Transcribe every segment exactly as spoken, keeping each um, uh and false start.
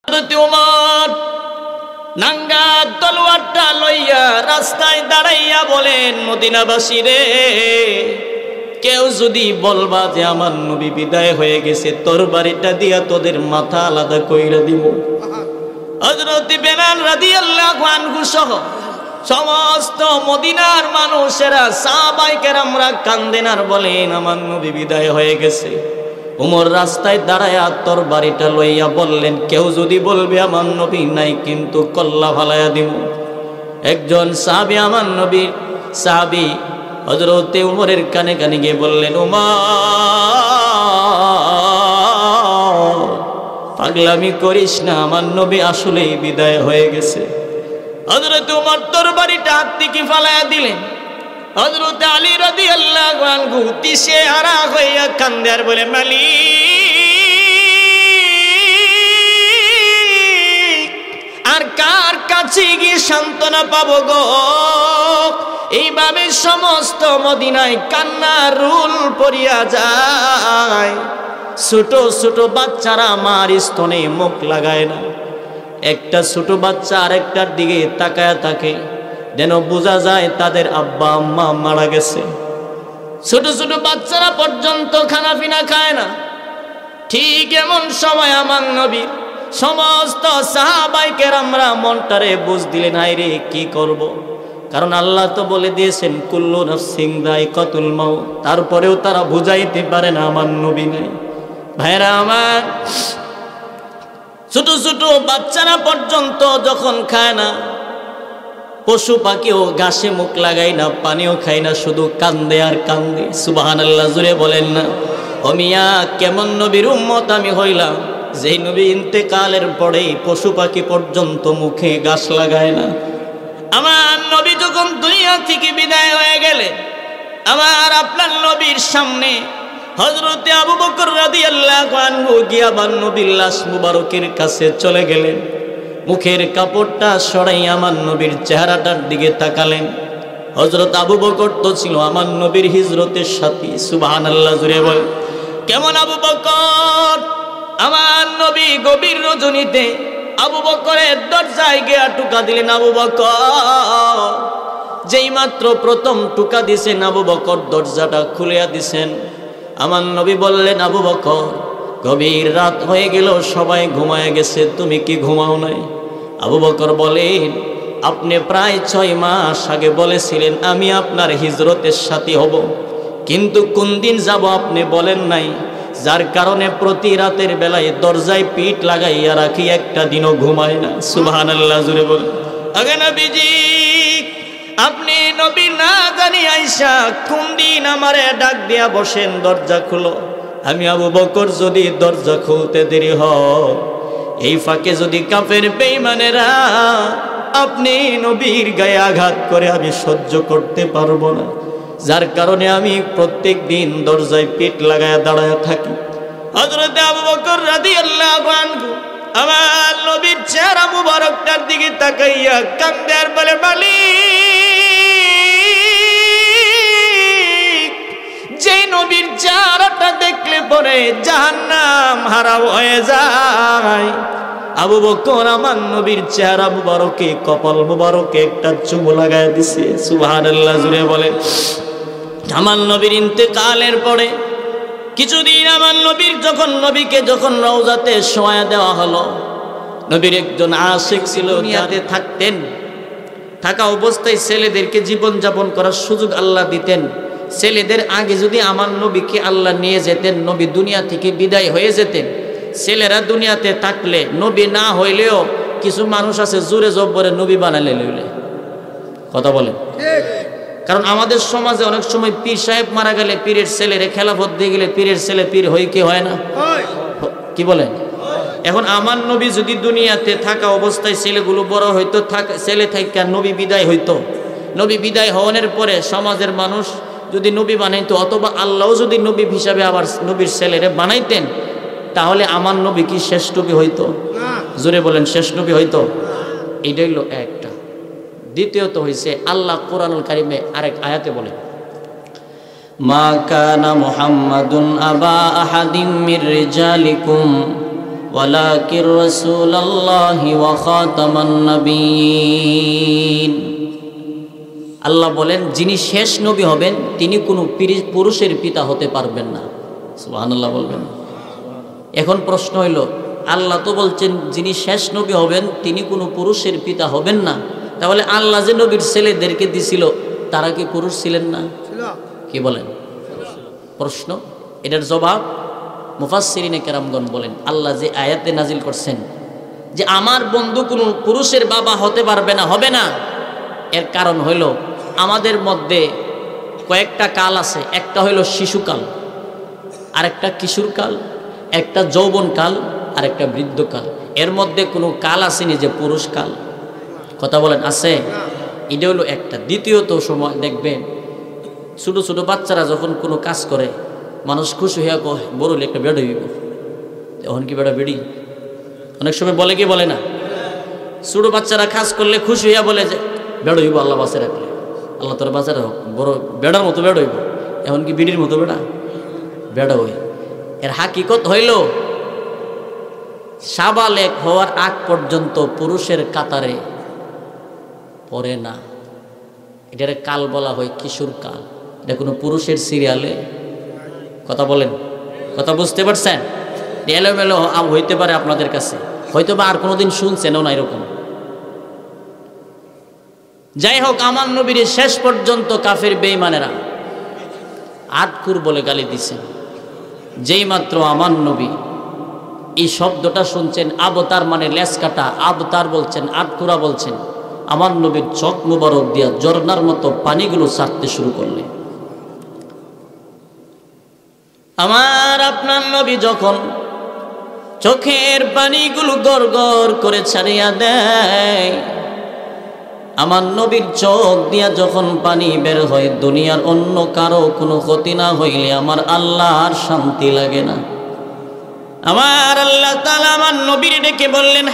ওমর নাঙ্গা তলোয়ারটা লইয়া রাস্তায় দাঁড়াইয়া বলেন, মদিনাবাসী রে, কেউ যদি বলবা যে আমার নবী বিদায় হয়ে গেছে, তরবারিটা দিয়া তোদের মাথা আলাদা কইরা দিব। হযরত বেলাল রাদিয়াল্লাহু আনহু সহ সমস্ত মদিনার মানুষেরা সাহাবায়ে কেরামরা কান্দেন আর বলেন, আমার নবী বিদায় হয়ে গেছে। ওমর রাস্তায় দাঁড়ায়া তরবারিটা লইয়া বললেন, কেউ যদি বলবে আমার নবী নাই, কিন্তু কল্লা ফালাইয়া দিব। একজন সাহাবী, আমার নবীর সাহাবী হযরত ওমরের কানে কানে গিয়ে বললেন, ওমর পাগলামি করিস না, আমার নবী আসলেই বিদায় হয়ে গেছে। হযরত ওমর তরবারিটা হাত থেকে ফালাইয়া দিলেন। হযরত আলী রাদিয়াল্লাহু আনহু তিসে হারা হইয়া কান্দে আর বলে, মালিক, আর কার কাছে গিয়ে সান্ত্বনা পাবো গো? এইভাবে সমস্ত মদিনায় কান্নার রুল পড়িয়া যায়। ছোট ছোট বাচ্চারা মার স্তনে মুখ লাগায় না। একটা ছোট বাচ্চা আরেকটার দিকে তাকায় থাকে, যেন বোঝা যায় তাদের আব্বা আম্মা মারা গেছে। ছোট ছোট বাচ্চারা পর্যন্ত খানা পিনা খায় না। ঠিক এমন সময় আমার নবী সমস্ত সাহাবায়ে কেরামরা মনটারে বুঝ দিলেন, হায় রে কি করব? কারণ আল্লাহ তো বলে দিয়েছেন, কুল্লু নাফসিন যায়কাতুল মাউত। তারপরেও তারা বুঝাইতে পারে না আমার নবী নাই। ভাইরা আমার, ছোট ছোট বাচ্চারা পর্যন্ত যখন খায় না, পশু পাখিও ঘাসে মুখ লাগাই না, পানিও খায় না, শুধু কান্দে আর কান্দে। সুবহানাল্লাহ, জুড়ে বলেন না। ও মিয়া, কেমন নবীর উম্মত আমি হইলাম, যেই নবী ইন্তেকালের পরেই পশু পাখি পর্যন্ত মুখে ঘাস লাগায় না। আমার নবী যখন দুনিয়া থেকে বিদায় হয়ে গেলেন, আমার আপনার নবীর সামনে হযরতে আবু বকর রাদিয়াল্লাহু আনহু গিয়া আমার নবীর লাশ মুবারকের কাছে চলে গেলেন। মুখের কাপড়টা সরাই আমার নবীর চেহারাটার দিকে তাকালেন। হযরত আবু বকর তো ছিল আমার নবীর হিজরতের সাথী। সুবহানাল্লাহ, জুড়ে বল। কেমন আবু বকর? আমার নবী গভীর রজনীতে আবু বকরের দরজায় গিয়া টুকা দিলেন। আবু বকর যেই মাত্র প্রথম টুকা দিছেন, আবু বকর দরজাটা খুলিয়া দিছেন। আমার নবী বললেন, আবু বকর, গভীর রাত হয়ে গেল, সবাই ঘুমায় গেছে, তুমি কি ঘুমাও নাই? আবু বকর বলেন, আপনি প্রায় ছয় মাস আগে বলেছিলেন আমি আপনার হিজরতের সাথী হব, কিন্তু কোন দিন যাব আপনি বলেন নাই, যার কারণে প্রতি রাতের বেলায় দরজায় পিঠ লাগাইয়া রাখি, একটা দিনও ঘুমায় না। সুবহানাল্লাহ, জুড়ে বলেন। আগে নবীজি, আপনি নবী না জানি আইসা কোন দিন আমারে ডাক দিয়া বসেন, দরজা খুলো। আমি আবু বকর যদি দরজা খুলতে দেরি হয়, এই ফাঁকে যদি কাফের বেঈমানেরা আপনি নবীর গায়ে আঘাত করে, আমি সহ্য করতে পারবো না, যার কারণে আমি প্রত্যেক দিন দরজায় পিঠ লাগায় দাঁড়ায় থাকি। হযরত আবু বকর রাদিয়াল্লাহু আনহু আমার নবীর চেহারা মুবারকটার দিকে তাকাইয়া কান্দে আর বলে, মালিক, যে নবীর চেহারাটা দেখলে পরে জাহান্নাম হারাম হয়ে যায়, আবু বকর আমার নবীর চেহারা মুবারকে, কপাল মুবারকে একটা চুমু লাগায় দিছে। সুবহানাল্লাহ, জুড়ে বলে। আমার নবীর ইন্তেকালের পরে কিছুদিন আমার নবীর যখন নবীকে যখন রওজাতে শোয়া দেওয়া হলো, নবীর একজন আশিক ছিল, দুনিয়াতে থাকতেন, থাকা অবস্থায় ছেলেদেরকে জীবন যাপন করার সুযোগ আল্লাহ দিতেন। ছেলেদের আগে যদি আমার নবীকে আল্লাহ নিয়ে যেতেন, নবী দুনিয়া থেকে বিদায় হয়ে যেতেন, ছেলেরা দুনিয়াতে থাকলে নবী না হইলেও কিছু মানুষ আছে জোরে জব্বরে নবী বানালে লইলে। কথা বলেন। কারণ আমাদের সমাজে অনেক সময় পীর সাহেব মারা গেলে পীরের ছেলেরে খেলাফত দিয়ে গেলে পীরের ছেলে পীর হই কি হয় না? কি বলেন? এখন আমার নবী যদি দুনিয়াতে থাকা অবস্থায় ছেলেগুলো বড় হইতো, ছেলে থেকে নবী বিদায় হইতো, নবী বিদায় হওয়ার পরে সমাজের মানুষ যদি নবী বানাইতো, অথবা আল্লাহ যদি নবী হিসাবে আবার নবীর ছেলেরে বানাইতেন, তাহলে আমার নবী কি শেষ নবী হইতো? জোরে বলেন, শেষ নবী হইতো? এইটাই হলো একটা। দ্বিতীয়ত হইছে আল্লাহ কোরআনুল কারীমে আরেক আয়াতে বলে, মা কানা মুহাম্মাদুন আবা আহাদিম মির রিজালিকুম ওয়ালাকির রাসূলুল্লাহি ওয়া খাতামান নবিয়্যিন। আল্লাহ বলেন যিনি শেষ নবী হবেন তিনি কোনো পুরুষের পিতা হতে পারবেন না। সুবহানাল্লাহ বলবেন। এখন প্রশ্ন হইল, আল্লাহ তো বলছেন যিনি শেষ নবী হবেন তিনি কোনো পুরুষের পিতা হবেন না, তাহলে আল্লাহ যে নবীর ছেলেদেরকে দিছিল তারা কি পুরুষ ছিলেন না? কি বলেন? প্রশ্ন, এটার জবাব মুফাসসিরিনে কেরামগণ বলেন, আল্লাহ যে আয়াতে নাজিল করছেন যে আমার বন্ধু কোনো পুরুষের বাবা হতে পারবে না, হবে না, এর কারণ হইল আমাদের মধ্যে কয়েকটা কাল আছে। একটা হইল শিশুকাল, আরেকটা কিশোরকাল, একটা যৌবনকাল, আর একটা বৃদ্ধকাল। এর মধ্যে কোনো কাল আসেনি যে পুরুষকাল। কথা বলেন, আছে? এটা হলো একটা। দ্বিতীয়ত সময় দেখবেন ছোটো ছোটো বাচ্চারা যখন কোনো কাজ করে মানুষ খুশি হইয়া কয় বড় হলে একটা বেড় হইব। তখন কি বেড়া বেড়ি? অনেক সময় বলে কি বলে না? ছোটো বাচ্চারা কাজ করলে খুশি হইয়া বলে যে বেড় হইব, আল্লাহ বাঁচে রাখলে, আল্লাহ তোর বাঁচে রাখ, বড় বেড়ার মতো বেড় হইব। এখন কি বিড়ির মতো বেড়া? বেড়া হই। এর হাকিকত হইল সাবালেক হওয়ার আগ পর্যন্ত পুরুষের কাতারে পড়ে না। এটার কাল বলা হয় কিশোর কাল। এটা কোনো পুরুষের সিরিয়ালে। কথা বলেন, কথা বুঝতে পারছেন? এলোমেলো হইতে পারে আপনাদের কাছে, হয়তো বা আর কোনোদিন শুনছেনও না এরকম। যাই হোক, আমার নবীর শেষ পর্যন্ত কাফের বেঈমানেরা আটকুর বলে গালি দিছেন। যেই মাত্র আমার নবী এই শব্দটা শুনছেন, আবতার মানে লেস কাটা, আবতার বলছেন, আটকুরা বলছেন, আমার নবীর চোখ মুবারক দিয়া ঝর্ণার মতো পানিগুলো ছাড়তে শুরু করলে। আমার আপনার নবী যখন চোখের পানিগুলো গড় গড় করে ছাড়িয়া দেয়, আমার নবীর চোখ দিয়া যখন পানি বের হয়, দুনিয়ার অন্য কারো কোনো ক্ষতি না হইলে আমার আল্লাহর শান্তি লাগে না। আমার আল্লাহ তাআলা আমার নবীর ডেকে বললেন,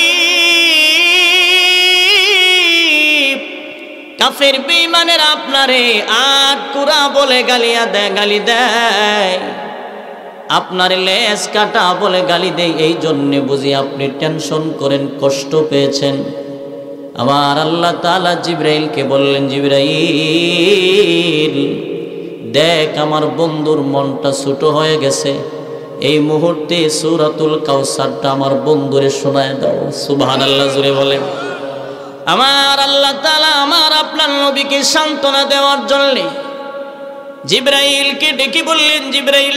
হাবিব, কাফের বেঈমানের আপনারে আটকুরা বলে গালিয়া দেয়, গালি দেয়, আপনার লেজ কাটা বলে গালি দেয়, এই জন্যে বুঝি আপনি টেনশন করেন, কষ্ট পেয়েছেন। আমার আল্লাহ তাআলা জিবরাইলকে বললেন, জিবরাইল দেখ আমার বন্ধুর মনটা ছোট হয়ে গেছে, এই মুহূর্তে সূরাতুল কাউসারটা আমার বন্ধুরে শোনায় দাও। সুবহানাল্লাহ জুড়ে বলেন। আমার আল্লাহ তাআলা আমার আপনার নবীকে সান্ত্বনা দেওয়ার জন্য জিবরাইলকে ডেকে বললেন, জিবরাইল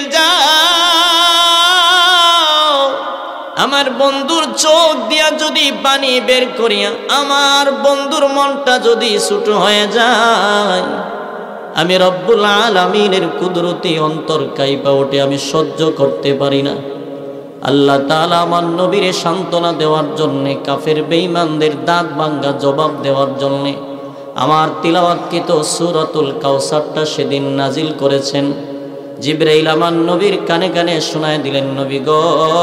যাও, আমার বন্ধুর চোখ দিয়া যদি পানি বের করিয়া আমার বন্ধুর মনটা যদি ছোট হয়ে যায়, আমি রব্বুল আলামিনের কুদরতি অন্তর কাইপা ওঠে, আমি সহ্য করতে পারি না। আল্লাহ তাআলা আমার নবীরে সান্ত্বনা দেওয়ার জন্যে, কাফের বেঈমানদের দাঁত ভাঙ্গা জবাব দেওয়ার জন্যে আমার তিলাওয়াতকৃত সূরাতুল কাউসারটা সেদিন নাজিল করেছেন। জিবরাইল আমার নবীর কানে কানে শোনায় দিলেন, নবী গো,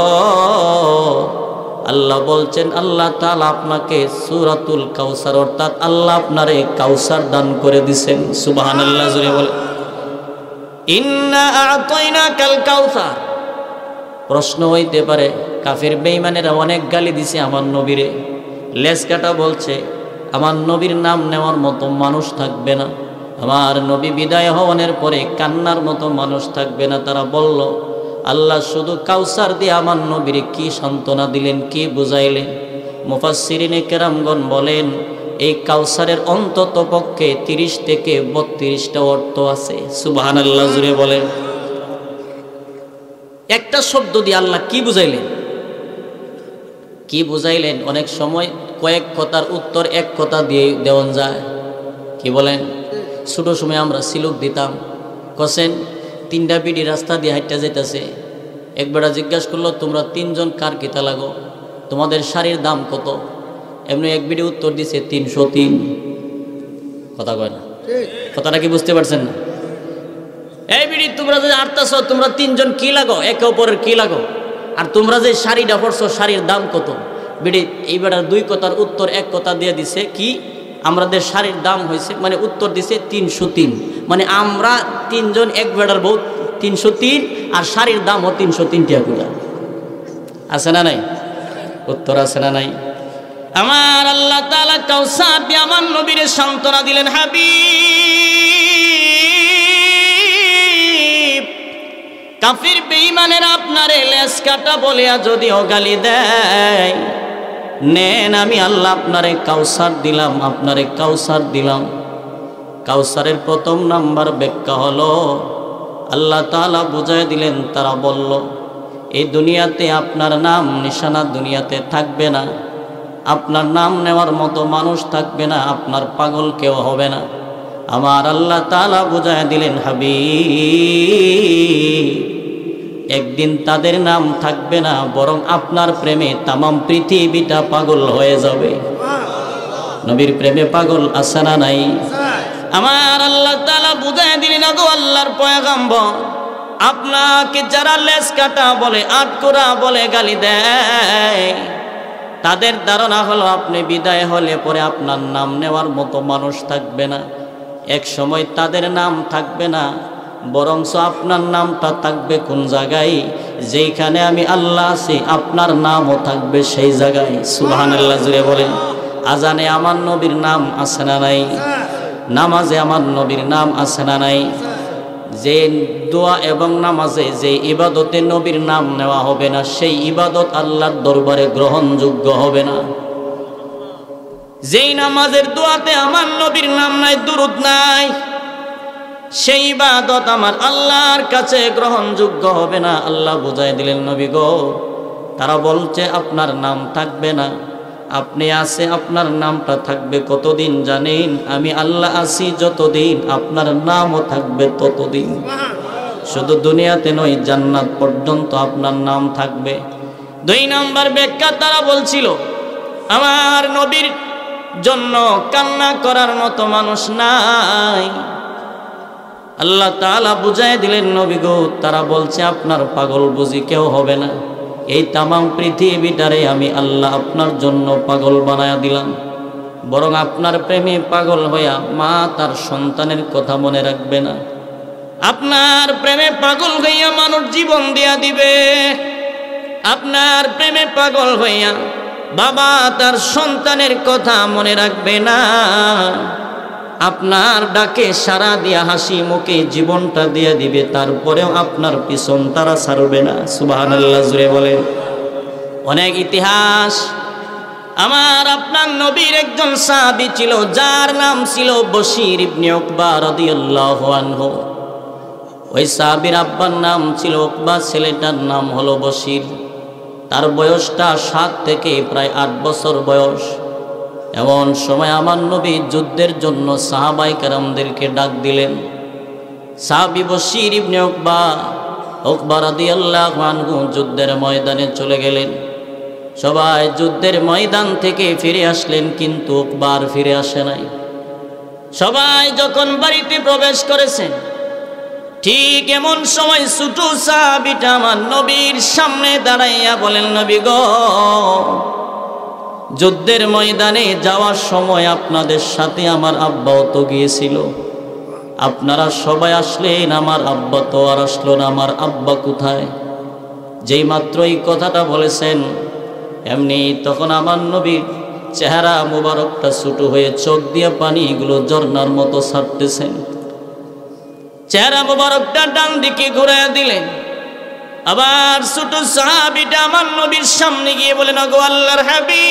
আল্লাহ বলছেন আল্লাহ তাআলা আপনাকে সূরাতুল কাউসার অর্থাৎ আল্লাহ আপনারে কাউসার দান করে দিবেন। সুবহানাল্লাহ জুড়ে বলে, ইন্না আ'তাইনাকাল কাউসার। প্রশ্ন হইতে পারে, কাফের বেঈমানেরা অনেক গালি দিছে আমার নবীরে, লেজ কাটা বলছে, আমার নবীর নাম নেওয়ার মতো মানুষ থাকবে না, আমার নবী বিদায় হওয়ার পরে কান্নার মতো মানুষ থাকবে না। তারা বলল, আল্লাহ শুধু কাউসার দিয়ে আমার নবীরে কি সান্ত্বনা দিলেন, কি বুঝাইলেন? মুফাসসিরিনে কেরামগণ বলেন, এই কাউসারের অন্তত পক্ষে তিরিশ থেকে বত্রিশটা অর্থ আছে। সুবহানাল্লাহ জুড়ে বলেন। একটা শব্দ দিয়ে আল্লাহ কি বুঝাইলেন, কি বুঝাইলেন? অনেক সময় কয়েক কথার উত্তর এক কথা দিয়ে দেওয়া যায়। কি বলেন? ছোট সময় আমরা সিলুক দিতাম, কসেন তিনটা বিডি রাস্তা দিয়ে হাইটটা যেতেছে, একবারে জিজ্ঞাসা করলো, তোমরা তিনজন কার কিতা লাগো, তোমাদের শাড়ির দাম কত? এমনি এক বিডি উত্তর দিছে তিনশো তিন। কথা কয় না? কথাটা কি বুঝতে পারছেন না? এই বিডি তোমরা যে আটতাছ, তোমরা তিনজন কি লাগো, একে অপরের কি লাগো? আর তোমরা যে শাড়িটা পরছো, শাড়ির দাম কত? বিডি এইবার দুই কথার উত্তর এক কথা দিয়ে দিছে, কি আমাদের শাড়ির দাম হয়েছে, মানে উত্তর দিছে তিনশো তিন, মানে আমরা তিনজন এক বেড়ার বউ তিনশো তিন, আর শাড়ির দাম ও তিনশো তিন টাকা করে। আছে না নাই? উত্তর আছে না নাই? আমার আল্লাহ তাআলা কাউসার দিয়ে আমার নবীর সান্ত্বনা দিলেন, হাবিব কাফির বেঈমানেরা আপনারে লেজ কাটা বলিয়া যদিও গালি দেয়, নেন আমি আল্লাহ আপনারে কাউসার দিলাম, আপনারে কাউসার দিলাম। কাউসারের প্রথম নাম্বার ব্যাখ্যা হলো আল্লাহ তাআলা বুঝায় দিলেন, তারা বলল এই দুনিয়াতে আপনার নাম নিশানা দুনিয়াতে থাকবে না, আপনার নাম নেওয়ার মতো মানুষ থাকবে না, আপনার পাগল কেউ হবে না। আমার আল্লাহ তাআলা বুঝায় দিলেন, হাবিব একদিন তাদের নাম থাকবে না, বরং আপনার প্রেমে তামাম পৃথিবীটা পাগল হয়ে যাবে। নবীর প্রেমে পাগল আছে না নাই? আমার আল্লাহ তাআলা বুঝায় দিলেন, গো আল্লাহর পয়গম্বর আপনাকে যারা লেজ কাটা বলে, আটকোরা বলে, গালি দেয়, তাদের ধারণা হলো আপনি বিদায় হলে পরে আপনার নাম নেওয়ার মতো মানুষ থাকবে না। এক সময় তাদের নাম থাকবে না, বরঞ্চ আপনার নামটা থাকবে কোন জায়গায়? যেইখানে আমি আল্লাহ আছি আপনার নামও থাকবে সেই জায়গায়। সুবহানাল্লাহ জুড়ে বলেন। আজানে আমার নবীর নাম আছে না নাই? নামাজে আমার নবীর নাম আছে না নাই? যে দোয়া এবং নামাজে যে ইবাদতে নবীর নাম নেওয়া হবে না, সেই ইবাদত আল্লাহর দরবারে গ্রহণযোগ্য হবে না। যেই নামাজের দোয়াতে আমার নবীর নাম নাই, দুরূদ নাই, সেই ইবাদত আমার আল্লাহর কাছে গ্রহণযোগ্য হবে না। আল্লাহ বুঝাই দিলেন, নবী গো তারা বলছে আপনার নাম থাকবে না, আপনি আছে আপনার নামটা থাকবে কতদিন জানেন? আমি আল্লাহ আছি যতদিন আপনার নামও থাকবে ততদিন। শুধু দুনিয়াতে নয়, জান্নাত পর্যন্ত আপনার নাম থাকবে। দুই নাম্বার ব্যাখ্যা, তারা বলছিল আমার নবীর জন্য কান্না করার মতো মানুষ নাই। আল্লাহ তাআলা বুঝাই দিলেন, নবী গো তারা বলছে আপনার পাগল বুঝি কেউ হবে না, এই তামাম পৃথিবীটারে আমি আল্লাহ আপনার জন্য পাগল বানায়া দিলাম। বরং আপনার প্রেমে পাগল হইয়া মা তার সন্তানের কথা মনে রাখবে না। আপনার প্রেমে পাগল হইয়া মানুষ জীবন দিয়া দিবে, আপনার প্রেমে পাগল হইয়া বাবা তার সন্তানের কথা মনে রাখবে না। আপনার ডাকে সারা দিয়া হাসি মুখে জীবনটা দিয়ে দিবে, তারপরেও আপনার পিছন তারা ছাড়বে না। সুবহানাল্লাহ জুড়ে বলেন। অনেক ইতিহাস। আমার আপনার নবীর একজন সাহাবী ছিল যার নাম ছিল বশির ইবনে উকবা রাদিয়াল্লাহু আনহু। ওই সাহাবীর আব্বার নাম ছিল উকবা, ছেলেটার নাম হলো বশির। তার বয়সটা সাত থেকে প্রায় আট বছর বয়স। এমন সময় আমার নবী যুদ্ধের জন্য সাহাবায়ে কেরামদেরকে ডাক দিলেন। সাহাবী বশির ইবনে উকবা উকবা রাদিয়াল্লাহু আনহু যুদ্ধের ময়দানে চলে গেলেন। সবাই যুদ্ধের ময়দান থেকে ফিরে আসলেন, কিন্তু উকবা আর ফিরে আসে নাই। সবাই যখন বাড়িতে প্রবেশ করেছেন, ঠিক এমন সময় ছোট সাহাবীটা আমার নবীর সামনে দাঁড়াইয়া বলেন, নবী গো যুদ্ধের ময়দানে যাওয়ার সময় আপনাদের সাথে আমার আব্বাও তো গিয়েছিল, আপনারা সবাই আসলেন, আমার আব্বা তো আর আসলো না, আমার আব্বা কোথায়? যেই মাত্র এই কথাটা বলেছেন, এমনি তখন আমার নবীর চেহারা মুবারকটা ছোট হয়ে চোখ দিয়ে পানিগুলো ঝর্ণার মতো ছাড়তেছেন। চেহারা মুবারকটা ডান দিকে ঘুরাইয়া দিলেন। আবার ছোট সাহাবীটা আমার নবীর সামনে গিয়ে বলেন, ওগো আল্লাহর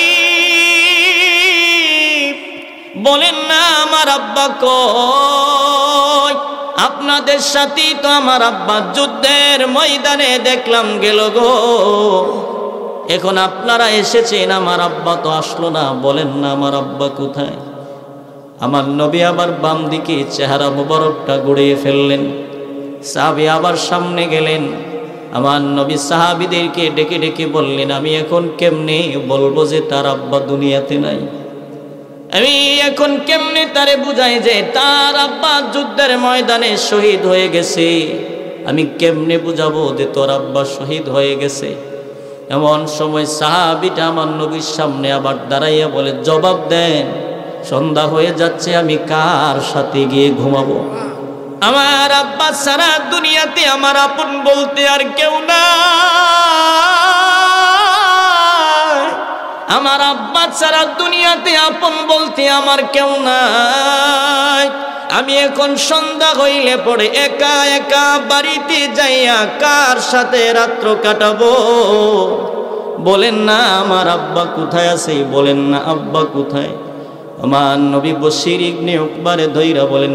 হাবিব বলেন না আমার আব্বা কই? আপনাদের সাথেই তো আমার আব্বা যুদ্ধের ময়দানে দেখলাম গেল গো। এখন আপনারা এসেছেন, আমার আব্বা তো আসলো না, বলেন না আমার আব্বা কোথায়? আমার নবী আবার বাম দিকে চেহারা মুবারকটা ঘুরিয়ে ফেললেন। সাহাবী আবার সামনে গেলেন। আমার নবী সাহাবীদেরকে ডেকে ডেকে বললেন, আমি এখন কেমনে বলবো যে তার আব্বা দুনিয়াতে নাই? আমি এখন কেমনে তারে বুঝাই যে তার আব্বা যুদ্ধের ময়দানে শহীদ হয়ে গেছে? আমি কেমনে বুঝাবো যে তোর আব্বা শহীদ হয়ে গেছে? এমন সময় সাহাবীটা আমার নবীর সামনে আবার দাঁড়াইয়া বলে, জবাব দেন, সন্ধ্যা হয়ে যাচ্ছে, আমি কার সাথে গিয়ে ঘুমাবো? আমার আব্বা সারা দুনিয়াতে আমার আপন বলতে আর কেউ না। আমার আব্বা ছাড়া দুনিয়াতে আপন বলতে আমার কেউ নাই। আমি এখন সন্ধ্যা হইলে পড়ে একা একা বাড়িতে যাইয়া কার সাথে রাত্র কাটাবো? বলেন না আমার আব্বা কোথায় আছে, বলেন না আব্বা কোথায়? আমার নবী বশির ইবনে উকবারে ধইরা বলেন,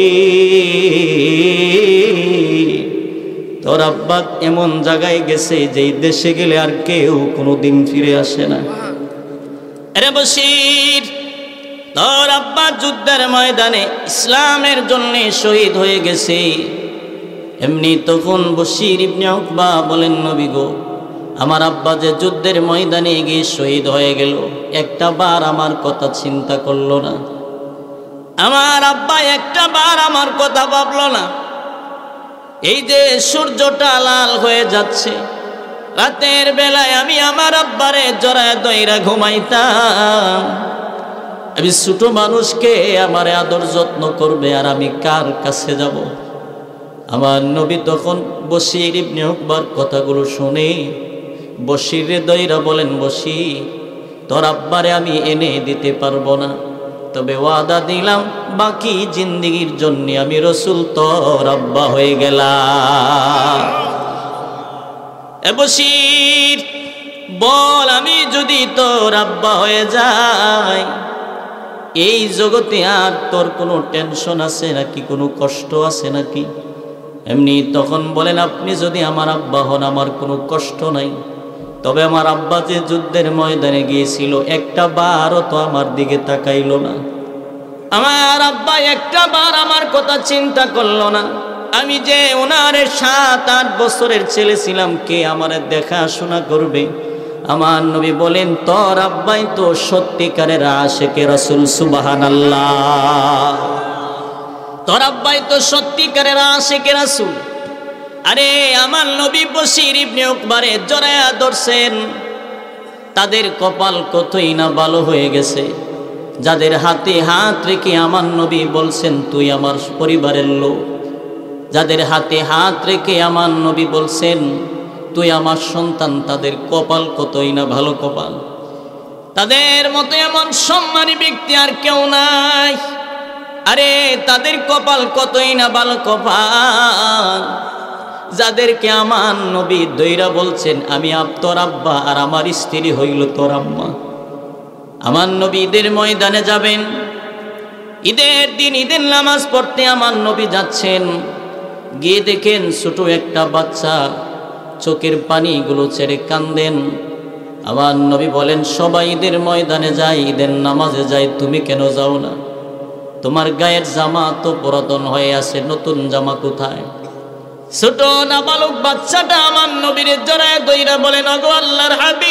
বশির তোর আব্বা এমন জায়গায় গেছে যেই দেশে গেলে আর কেউ কোনোদিন ফিরে আসে না। আরে বশির, তোর আব্বা যুদ্ধের ময়দানে ইসলামের জন্য শহীদ হয়ে গেছে। এমনি তখন বশির ইবনে উকবা বলেন, নবী গো, আমার আব্বা যে যুদ্ধের ময়দানে গিয়ে শহীদ হয়ে গেল, একটা বার আমার কথা চিন্তা করলো না। আমার আব্বা একটা বার আমার কথা ভাবলো না। এই যে সূর্যটা লাল হয়ে যাচ্ছে, রাতের বেলায় আমি আমার আব্বারে জড়ায় দইরা ঘুমাইতাম। আমি ছোট মানুষকে আমার আদর যত্ন করবে আর আমি কার কাছে যাব? আমার নবী তখন বশির ইবনে উকবার কথাগুলো শুনে বশিরে দইরা বলেন, বশির তোর আব্বারে আমি এনে দিতে পারবো না, তবে ওয়াদা দিলাম বাকি জিন্দেগির জন্য আমি রসুল তোর আব্বা হয়ে গেলাম। এ বশির বল, আমি যদি তোর আব্বা হয়ে যাই, এই জগতে আর তোর কোনো টেনশন আছে নাকি, কোনো কষ্ট আছে নাকি? এমনি তখন বলেন, আপনি যদি আমার আব্বা হন আমার কোনো কষ্ট নাই, তবে আমার আব্বা যে যুদ্ধের ময়দানে গিয়েছিল একটা বারও তো আমার দিকে তাকাইল না। আমার আব্বা একটা বার আমার কথা চিন্তা করলো না। আমি যে ওনার সাত আট বছরের ছেলে ছিলাম, কে আমার দেখাশোনা করবে? আমার নবী বলেন, তোর আব্বাই তো সত্যিকারের আশিকে রাসূল। সুবহানাল্লাহ, তোর আব্বাই তো সত্যিকারের আশিকে রাসূল। আরে আমার নবী বশির ইবনে উকবারে জড়ায়া ধরছেন। তাদের কপাল কতই না ভালো হয়ে গেছে, যাদের হাতে হাত রেখে আমার নবী বলছেন তুই আমার পরিবারের লোক, যাদের হাতে হাত রেখে আমার নবী বলছেন তুই আমার সন্তান, তাদের কপাল কতই না ভালো কপাল। তাদের মতো এমন সম্মানী ব্যক্তি আর কেউ নাই। আরে তাদের কপাল কতই না ভালো কপাল, যাদেরকে আমার নবী দইরা বলছেন আমি আপ তোর আব্বা আর আমার স্ত্রী হইল তোর আম্মা। আমার নবী ঈদের ময়দানে যাবেন, ঈদের দিন ঈদের নামাজ পড়তে আমার নবী যাচ্ছেন। গিয়ে দেখেন ছোট একটা বাচ্চা চোখের পানিগুলো ছেড়ে কান্দেন। আমার নবী বলেন, সবাই ঈদের ময়দানে যায়, ঈদের নামাজে যায়, তুমি কেন যাও না? তোমার গায়ের জামা তো পুরাতন হয়ে আছে, নতুন জামা কোথায়? ছোট নাবালক বাচ্চাটা আমার নবীর জড়ায় দইরা বলেন, ওগো আল্লাহর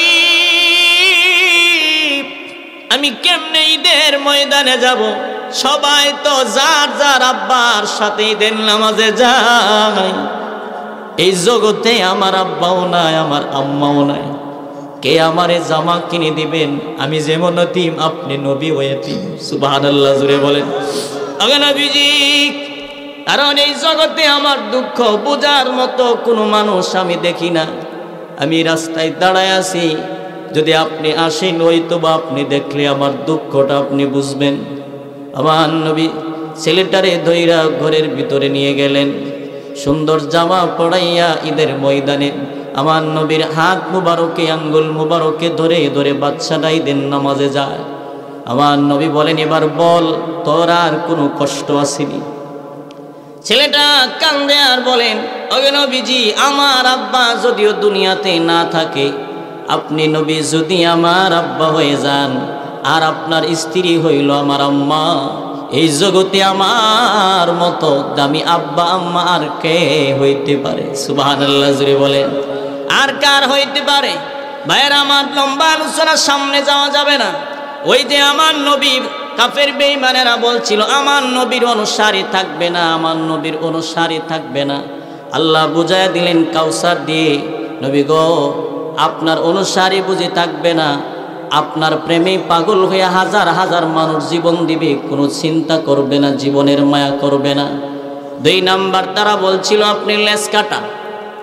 হাবিব, আমি কেমনে ঈদের ময়দানে যাব? সবাই তো যার যার আব্বার সাথে ঈদের নামাজে যায়, এই জগতে আমার আব্বাও নাই, আমার আম্মাও নাই, কে আমারে জামা কিনে দিবেন? আমি যেমন এতিম, আপনি নবী ও এতিম। সুবহানাল্লাহ, জুড়ে বলেন ওগো নবীজি। কারণ এই জগতে আমার দুঃখ বোঝার মতো কোনো মানুষ আমি দেখি না। আমি রাস্তায় দাঁড়ায় আছি, যদি আপনি আসেন হয়তো বা আপনি দেখলে আমার দুঃখটা আপনি বুঝবেন। আমার নবী ছেলেটারে ধইরা ঘরের ভিতরে নিয়ে গেলেন, সুন্দর জামা পড়াইয়া ঈদের ময়দানে আমার নবীর হাত মুবারকে আঙ্গুল মুবারকে ধরে ধরে বাচ্চাটা ঈদের নামাজে যায়। আমার নবী বলেন, এবার বল তোর আর কোনো কষ্ট আসেনি? ছেলেটা কান্দে আর বলেন, ওগো নবীজি, আমার আব্বা যদিও দুনিয়াতে না থাকে, আপনি নবী যদি আমার আব্বা হয়ে যান আর আপনার স্ত্রী হইল আমার আম্মা, এই জগতে আমার মতো দামি আব্বা আম্মা আর কে হইতে পারে? সুবহানাল্লাহ, জুড়ে বলেন আর কার হইতে পারে? ভাইয়ের আমার, লম্বা আলোচনার সামনে যাওয়া যাবে না। ওই যে আমার নবী কাফের বেঈমানেরা বলছিল আমার নবীর অনুসারী থাকবে না, আমার নবীর অনুসারী থাকবে না। আল্লাহ বুঝায় দিলেন কাউসার দিয়ে, নবী গো, আপনার অনুসারী বুঝে থাকবে না, আপনার প্রেমে পাগল হয়ে হাজার হাজার মানুষ জীবন দিবে, কোনো চিন্তা করবে না, জীবনের মায়া করবে না। দুই নাম্বার তারা বলছিল আপনি লেজ কাটা,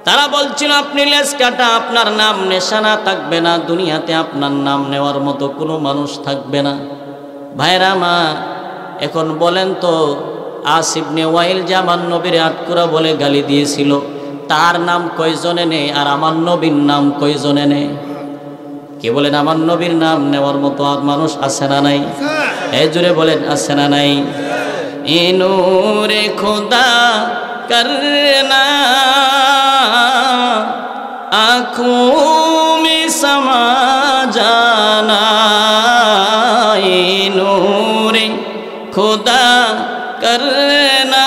তারা বলছিল আপনি লেজ কাটা, আপনার নাম নিশানা থাকবে না, দুনিয়াতে আপনার নাম নেওয়ার মতো কোনো মানুষ থাকবে না। ভাইরা মা, এখন বলেন তো, আস ইবনে ওয়াইল যে আমার নবীর আটকুরা বলে গালি দিয়েছিল, তার নাম কয়জনে নেই আর আমার নবীর নাম কয়জনে নেই? কে বলেন আমার নবীর নাম নেওয়ার মতো আর মানুষ আছে না নাই? এই জোরে বলেন আছে না নাই? এ নূরে খোদা করনা आँखों में समा जाना, ये नूर खुदा करना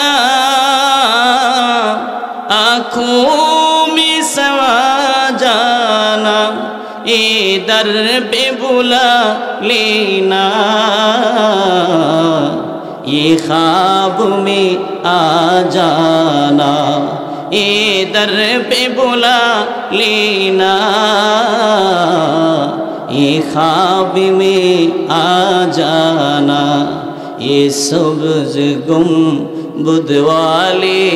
आँखों में समा जाना, ये दर पे बुला लेना, ये ख्वाब में आ जाना, ये दर पे बुला लेना, ये ख्वाब में आ जाना, ये सब्ज़ गुंबद वाले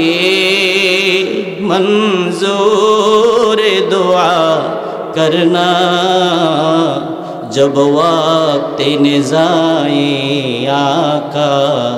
मंजूर दुआ करना, जब वक्त निज़ाए आका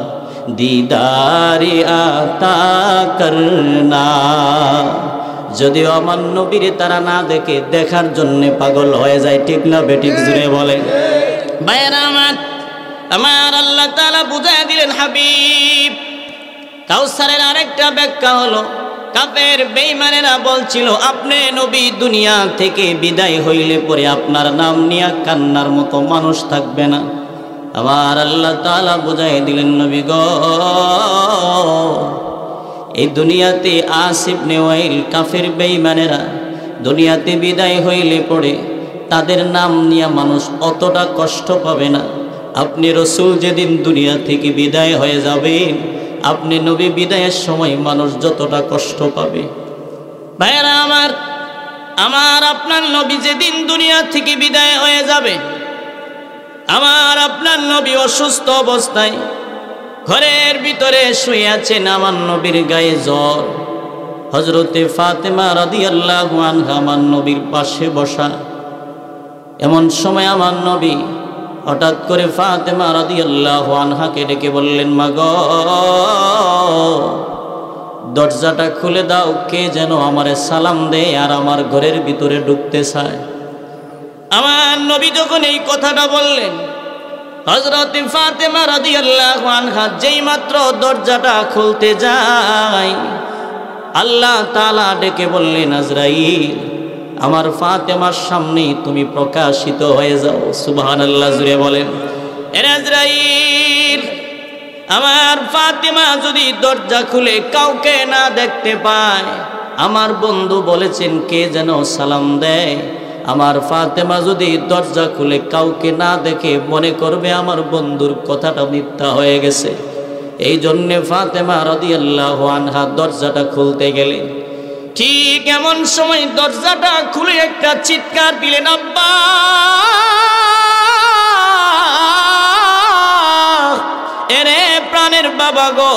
दीदार आता करना। যদিও আমার নবীর তারা না দেখে দেখার জন্য পাগল হয়ে যায়, ঠিক না বেঠিক? জুড়ে বলে ভাইরা আমার, আমার আল্লাহ তাআলা বুঝায় দিলেন হাবিব। কাউসারের আরেকটা ব্যাখ্যা হলো, কাফের বেঈমানেরা বলছিল আপনি নবী দুনিয়া থেকে বিদায় হইলে পরে আপনার নাম নিয়ে কান্নার মতো মানুষ থাকবে না। আবার আল্লাহ তাআলা বুঝাই দিলেন নবী গো, এই দুনিয়াতে আস ইবনে ওয়াইল কাফের বেঈমানেরা দুনিয়াতে বিদায় হইলে পড়ে তাদের নাম নিয়ে মানুষ অতটা কষ্ট পাবে না। আপনি রসূল যেদিন দুনিয়া থেকে বিদায় হয়ে যাবেন, আপনি নবী বিদায়ের সময় মানুষ যতটা কষ্ট পাবে। ভাইরা আমার, আমার আপনার নবী যেদিন দুনিয়া থেকে বিদায় হয়ে যাবে, আমার আপনার নবী অসুস্থ অবস্থায় ঘরের ভিতরে শুয়ে আছেন, আমার নবীর গায়ে জ্বর। হযরতে ফাতেমা রাদিয়াল্লাহু আনহা আমার নবীর পাশে বসা। এমন সময় আমার নবী হঠাৎ করে ফাতেমা রাদিয়াল্লাহু আনহাকে ডেকে বললেন, মা গো, দরজাটা খুলে দাও, কে যেন আমারে সালাম দেয় আর আমার ঘরের ভিতরে ঢুকতে চায়। আমার নবী যখন এই কথাটা বললেন, হযরত ফাতেমা রাদিয়াল্লাহু আনহা যেই মাত্র দরজাটা খুলতে যায়, আল্লাহ তাআলা ডেকে বললেন, আজরাইল, আমার ফাতেমার সামনে তুমি প্রকাশিত হয়ে যাও। সুবহানাল্লাহ, জুড়ে বলেন। এ আজরাইল, আমার ফাতেমা যদি দরজা খুলে কাউকে না দেখতে পায়, আমার বন্ধু বলেছেন কে যেন সালাম দেয়, আমার ফাতেমা যদি দরজা খুলে কাউকে না দেখে মনে করবে আমার বন্ধুর কথাটা মিথ্যা হয়ে গেছে। এই জন্যে ফাতেমা রাদিয়াল্লাহু আনহা দরজাটা খুলতে গেলেন। ঠিক এমন সময় দরজাটা খুলে একটা চিৎকার দিলেন, আব্বা! এরে প্রাণের বাবা গো,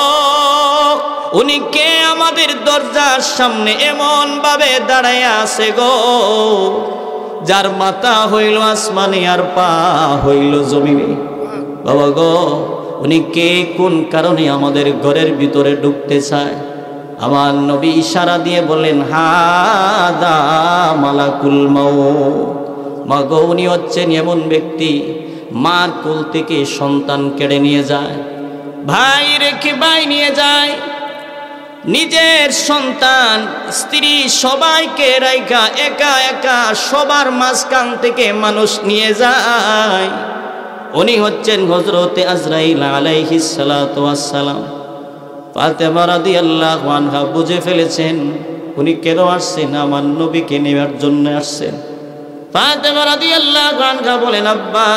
উনি কে আমাদের দরজার সামনে এমন ভাবে দাঁড়ায় আছে গো, যার মাথা হইল আসমানে আর পা হইল জমিনে। বাবা গো, উনি কে, কোন কারণে আমাদের ঘরের ভিতরে ঢুকতে চায়? আমার নবী ইশারা দিয়ে বললেন, হাদা মালাকুল মাউত। মা গো, উনি হচ্ছেন এমন ব্যক্তি মার কোল থেকে সন্তান কেড়ে নিয়ে যায়, ভাই রেখে ভাই নিয়ে যায়, নিজের সন্তান স্ত্রী সবাইকে রাইখা একা একা সবার মাঝখান থেকে মানুষ নিয়ে যায়। উনি হচ্ছেন হযরতে আজরাইল আলাইহিস সালাতু ওয়াস সালাম। ফাতেমা রাদিয়াল্লাহু আনহা বুঝে ফেলেছেন উনি কেন আসছেন, আমার নবীকে নেওয়ার জন্য আসছেন। ফাতেমা রাদিয়াল্লাহু আনহা বলেন, আব্বা,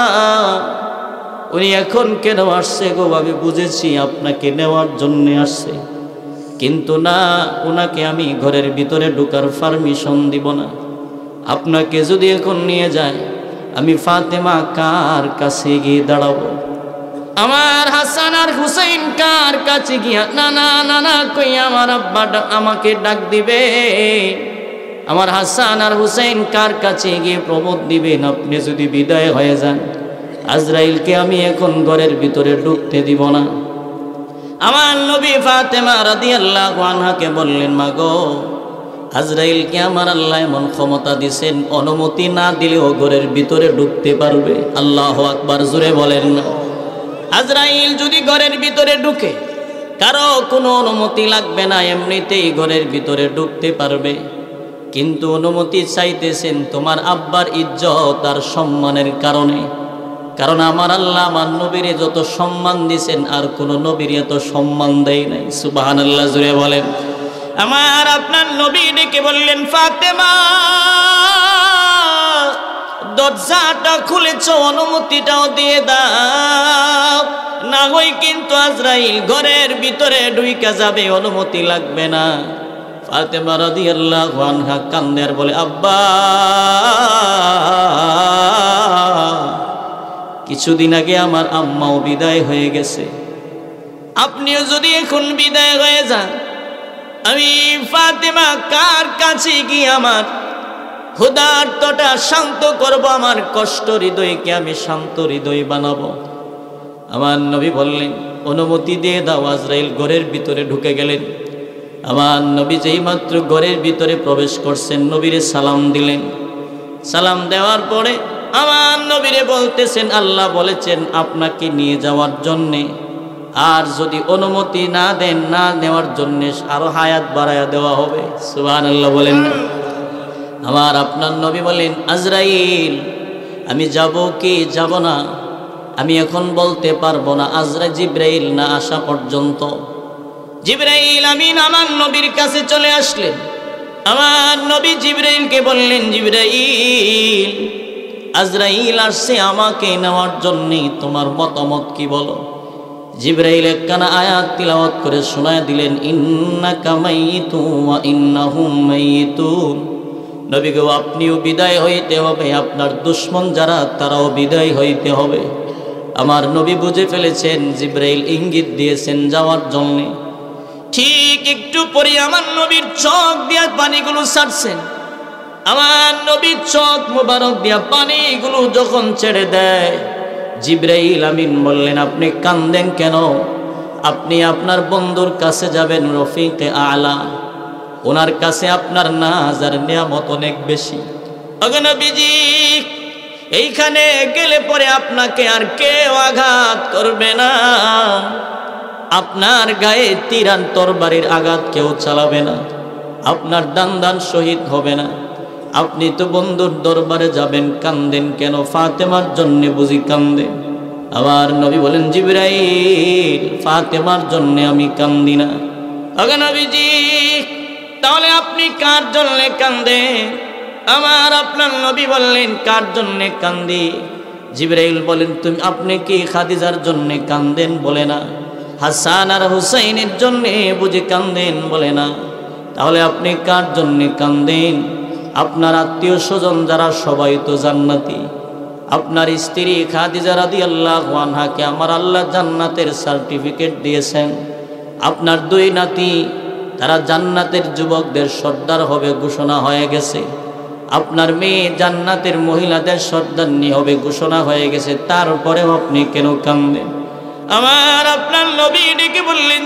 উনি এখন কেন আসছে গো? আমি বুঝেছি আপনাকে নেওয়ার জন্য আসছে, কিন্তু না, ওনাকে আমি ঘরের ভিতরে ঢোকার পারমিশন দিব না। আপনাকে যদি এখন নিয়ে যায়, আমি ফাতেমা কার কাছে গিয়ে দাঁড়াবো? আমার হাসান আর হুসাইন কার কাছে গিয়া না না না না কই আমার আব্বা আমাকে ডাক দিবে। আমার হাসান আর হুসাইন কার কাছে গিয়ে প্রবোধ দিবেন, আপনি যদি বিদায় হয়ে যান আজরাইলকে আমি এখন ঘরের ভিতরে ঢুকতে দিব না। আমার নবী ফাতেমা রাদিয়াল্লাহু আনহাকে বললেন, মা গো, আজরাইলকে আমার আল্লাহ এমন ক্ষমতা দিয়েছেন, অনুমতি না দিলেও ঘরের ভিতরে ঢুকতে পারবে। আল্লাহু আকবার, জোরে বলেন না। আজরাইল যদি ঘরের ভিতরে ঢুকে, কারো কোনো অনুমতি লাগবে না, এমনিতেই ঘরের ভিতরে ঢুকতে পারবে। কিন্তু অনুমতি চাইতেছেন তোমার আব্বার ইজ্জত আর সম্মানের কারণে। কারণ আমার আল্লাহ আমার নবীরে যত সম্মান দিয়েছেন আর কোনো নবীর এত সম্মান দেয় নাই। সুবহানাল্লাহ, জুড়ে বলেন। আমার আপনার নবী ডেকে বললেন, ফাতেমা দরজাটা খুলেছ, অনুমতিটাও দিয়ে দাও, না হয় কিন্তু আজরাইল ঘরের ভিতরে ঢুইকা যাবে, অনুমতি লাগবে না। ফাতেমা রাদিয়াল্লাহু আনহা কান্দে আর বলে, আব্বা কিছুদিন আগে আমার আম্মাও বিদায় হয়ে গেছে, আপনিও যদি এখন বিদায় হয়ে যান, আমি ফাতেমা কার কাছে গিয়ে আমার ক্ষুধার্তটা শান্ত করব, আমার কষ্ট হৃদয়কে আমি শান্ত হৃদয় বানাবো। আমার নবী বললেন, অনুমতি দিয়ে দাও। আজরাইল ঘরের ভিতরে ঢুকে গেলেন। আমার নবী যেই মাত্র ঘরের ভিতরে প্রবেশ করছেন, নবীরে সালাম দিলেন। সালাম দেওয়ার পরে আমার নবীরে বলতেছেন, আল্লাহ বলেছেন আপনাকে নিয়ে যাওয়ার জন্যে, আর যদি অনুমতি না দেন, না নেওয়ার জন্যে আরো হায়াত বাড়ায়া দেওয়া হবে। সুবহানাল্লাহ বলেন। আমার আপনার নবী বলেন, আজরাইল আমি যাব কি যাব না আমি এখন বলতে পারবো না, আজরা জিবরাইল না আসা পর্যন্ত। জিবরাইল আমিন আমার নবীর কাছে চলে আসলেন। আমার নবী জিবরাইলকে বললেন, জিবরাইল আজরাইল আসছে আমাকে নেওয়ার জন্যে, তোমার মতামত কি বলো? জিবরাইল একখানা আয়াত তিলাওয়াত করে শোনায় দিলেন, ইন্নাকা মাইয়িতুন ওয়া ইন্নাহুম মাইয়িতুন। নবী গো, আপনিও বিদায় হইতে হবে, আপনার দুশমন যারা তারাও বিদায় হইতে হবে। আমার নবী বুঝে ফেলেছেন জিবরাইল ইঙ্গিত দিয়েছেন যাওয়ার জন্যে। ঠিক একটু পরে আমার নবীর চোখ দিয়া পানিগুলো ছাড়ছেন। আমার নবীর চোখ মোবারক দিয়া পানিগুলো যখন ছেড়ে দেয়, জিবরাইল আমিন বললেন, আপনি কান্দেন কেন? আপনি আপনার বন্ধুর কাছে যাবেন, রফিকে আলা, ওনার কাছে আপনার নাজ আর নিয়ামত অনেক বেশি। ওগো নবীজি, এইখানে গেলে পরে আপনাকে আর কেউ আঘাত করবে না, আপনার গায়ে তীরান তরবারির আঘাত কেউ চালাবে না, আপনার দান দান শহীদ হবে না। আপনি তো বন্ধুর দরবারে যাবেন, কান্দেন কেন? ফাতেমার জন্য বুঝি কান্দেন? আমার নবী বলেন, জিবরাইল ফাতেমার জন্য আমি কান্দি না। ওগো নবীজি, তাহলে আপনি কার জন্য কান্দেন? আমার আপনার নবী বললেন, কার জন্য কান্দি? জিবরাইল বলেন, তুমি আপনি কি খাদিজার জন্য কান্দেন? বলে না। হাসান আর হুসাইনের জন্য বুঝি কান্দেন? বলে না। তাহলে আপনি কার জন্য কান্দেন? আপনার আত্মীয় স্বজন যারা সবাই তো জান্নাতি। আপনার স্ত্রী খাদিজা রাদিয়াল্লাহু আনহাকে আমার আল্লাহ জান্নাতের সার্টিফিকেট দিয়েছেন। আপনার দুই নাতি তারা জান্নাতের যুবকদের সর্দার হবে ঘোষণা হয়ে গেছে। আপনার মেয়ে জান্নাতের মহিলাদের সর্দারনি হবে ঘোষণা হয়ে গেছে, তারপরেও আপনি কেন কান্দেন? আমার আপনার নবী ডেকে বললেন,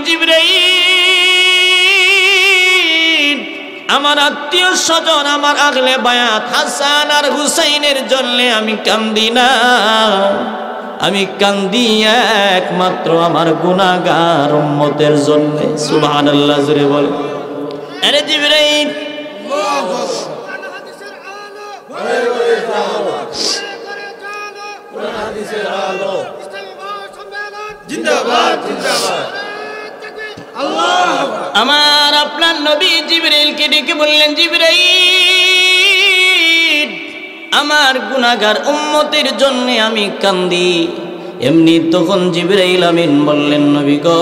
জিবরাইল আমার আত্মীয় স্বজন, আমার আগলে বায়াত হাসান আর হুসাইনের জন্য আমি কান্দি না, আমি কান্দি একমাত্র আমার গুনাহগার উম্মতের জন্য। সুবহানাল্লাহ, জোরে বলে। আরে জিবরাইল, আমার আপনার নবী জিবরাইলকে ডেকে বললেন, জিবরাইল আমার গুনাহগার উম্মতের জন্য আমি কান্দি। এমনি তখন জিবরাইল আমিন বললেন, নবী গো,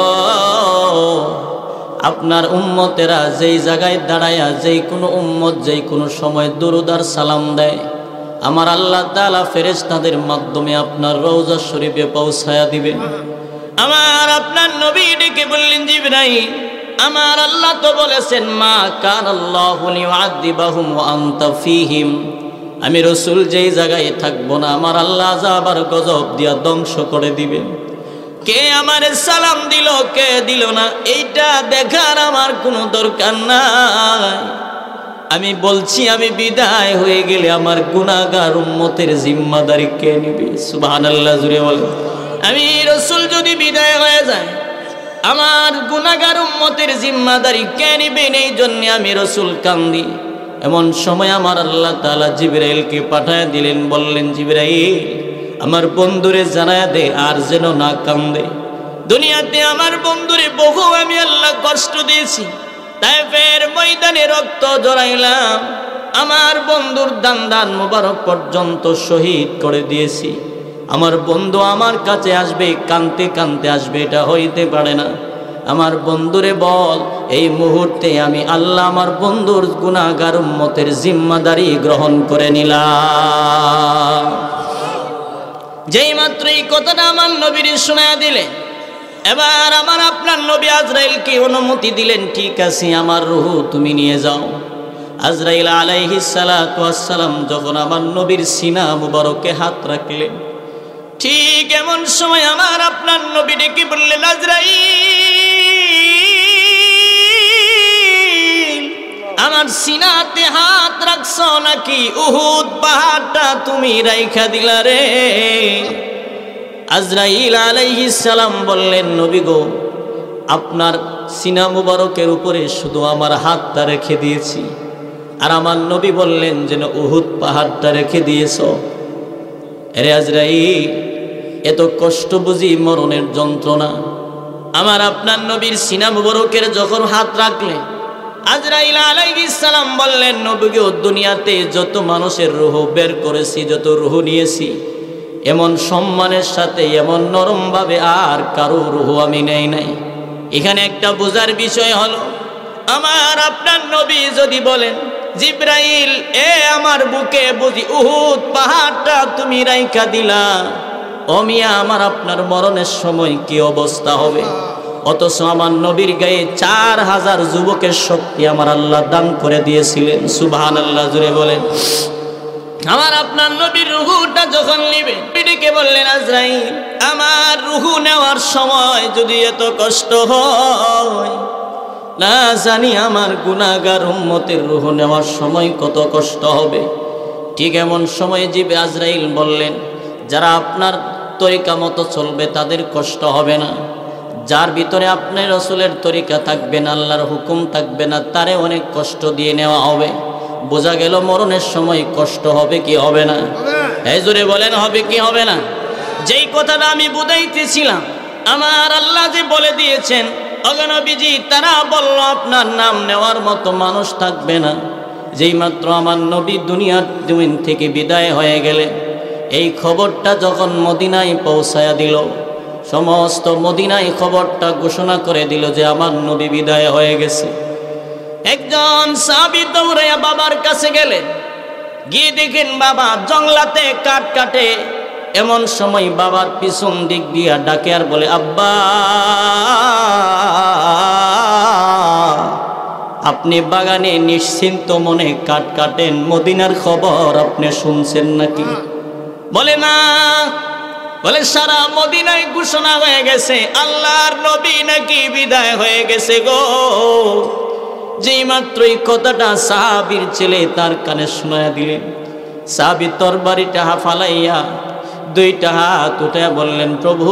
আপনার উম্মতেরা যেই জায়গায় দাঁড়ায়া যেই কোনো উম্মত যেই কোনো সময় দুরুদ আর সালাম দেয়, আমার আল্লাহ তাআলা ফেরেশতাদের মাধ্যমে আপনার রওজা শরীফে পৌঁছায়া দিবেন। আমার আপনার নবী ডেকে বললেন, জিবরাইল, আমার আল্লাহ তো বলেছেন মা কানাল্লাহু লিউআযিবাহুম ওয়া আনতা ফীহিম। আমি রাসূল যেই জায়গায় থাকবো না আমার আল্লাহ আযাব আর গজব দিয়া ধ্বংস করে দিবেন। কে আমারে সালাম দিল কে দিল না এইটা দেখার আমার কোনো দরকার নাই। আমি বলছি আমি বিদায় হয়ে গেলে আমার গুনাহগার উম্মতের জিম্মাদারি কে নেবে? সুবহানাল্লাহ জুড়ে বলেন। আমি রাসূল যদি বিদায় হয়ে যায় আমার গুনাহগার উম্মতের জিম্মাদারি কে নেবেন? এই জন্য আমি রাসূল কান্দি। এমন সময় আমার আল্লাহ তাআলা জিবরাইলকে পাঠায় দিলেন, বললেন, জিবরাইল আমার বন্ধুরে জানায়া দে আর যেন না কান্দে। দুনিয়াতে আমার বন্ধুরে বহু আমি আল্লাহ কষ্ট দিয়েছি, তায়েফের ময়দানে রক্ত জড়াইলাম, আমার বন্ধুর দান দান মুবারক পর্যন্ত শহীদ করে দিয়েছি। আমার বন্ধু আমার কাছে আসবে কাঁদতে কাঁদতে আসবে, এটা হইতে পারে না। আমার বন্ধুরে বল এই মুহূর্তে আমি আল্লাহ আমার বন্ধুর গুনাহগার উম্মতের জিম্মাদারি গ্রহণ করে নিলাম। যেই মাত্র এই কথাটা আমার নবীর শোনায়া দিলেন, এবার আমার আপনার নবী আজরাইলকে অনুমতি দিলেন, ঠিক আছে আমার রূহ তুমি নিয়ে যাও। আজরাইল আলাইহিস সালাতু ওয়াস সালাম যখন আমার নবীর সিনা মুবারকে হাত রাখলেন, ঠিক এমন সময় আমার আপনার নবী ডেকে বললেন, আজরাইল আমার সিনাতে হাত রাখছো নাকি উহুদ পাহাড়টা তুমি রাইখা দিলা রে? আজরাইল আলাইহিস সালাম বললেন, নবী গো আপনার সিনা মুবারকের উপরে শুধু আমার হাতটা রেখে দিয়েছি। আর আমার নবী বললেন যেন উহুদ পাহাড়টা রেখে দিয়েছো। আরে আজরাইল এত কষ্ট বুঝি মরণের যন্ত্রণা? আমার আপনার নবীর সিনা মুবারকের যখন হাত রাখলেন, আজরাইল আলাইহিস সালাম বললেন, নবী গো দুনিয়াতে যত মানুষের রূহ বের করেছি, যত রূহ নিয়েছি, এমন সম্মানের সাথে এমন নরম ভাবে আর কারো রূহ আমি নেই নাই। এখানে একটা বোঝার বিষয় হলো, আমার আপনার নবী যদি বলেন, জিবরাইল এ আমার বুকে বুঝি উহুদ পাহাড়টা তুমি রাইখা দিলা, ও মিয়া আমার আপনার মরণের সময় কি অবস্থা হবে? অথচ আমার নবীর গায়ে চার হাজার যুবকের শক্তি আমার আল্লাহ দান করে দিয়েছিলেন। সুবহানাল্লাহ জুড়ে বলেন। আমার আপনার নবীর রুহুটা যখন নিবে, পিডিকে বললেন, আজরাইল আমার রুহু নেওয়ার সময় যদি এত কষ্ট হয়, না জানি আমার গুনাহগার উম্মতের রুহু নেওয়ার সময় কত কষ্ট হবে। ঠিক এমন সময় জিবে আজরাইল বললেন, যারা আপনার তরিকা মতো চলবে তাদের কষ্ট হবে না, যার ভিতরে আপনার রাসূলের তরিকা থাকবে না, আল্লাহর হুকুম থাকবে না, তারে অনেক কষ্ট দিয়ে নেওয়া হবে। বোঝা গেল মরণের সময় কষ্ট হবে কি হবে না? এই জোরে বলেন হবে কি হবে না? যেই কথাটা আমি বুঝাইতেছিলাম, আমার আল্লাহ যে বলে দিয়েছেন, ওগো নবীজি তারা বলল আপনার নাম নেওয়ার মতো মানুষ থাকবে না। যেই মাত্র আমার নবী দুনিয়ার জমিন থেকে বিদায় হয়ে গেলে, এই খবরটা যখন মদিনায় পৌঁছায়া দিল, সমস্ত মদিনায় খবরটা ঘোষণা করে দিল যে আমার নবী বিদায় হয়ে গেছে। একজন সাহাবী দৌড়াইয়া বাবার কাছে গেলেন, গিয়ে দেখেন বাবা জঙ্গলাতে কাঠ কাটে। এমন সময় বাবার পিছন দিক দিয়া ডাকে আর বলে, আব্বা আপনি বাগানে নিশ্চিন্ত মনে কাঠ কাটেন, মদিনার খবর আপনি শুনছেন নাকি? বলে না। বলে সারা মদিনায় ঘোষণা হয়ে গেছে আল্লাহর নবী নাকি বিদায় হয়ে গেছে গো। যেই মাত্রই কথাটা সাহাবীর ছেলে তার কানে শোনায়া দিলেন, সাহাবী তরবারিটা হাফালাইয়া দুইটা হাত উঠাইয়া বললেন, প্রভু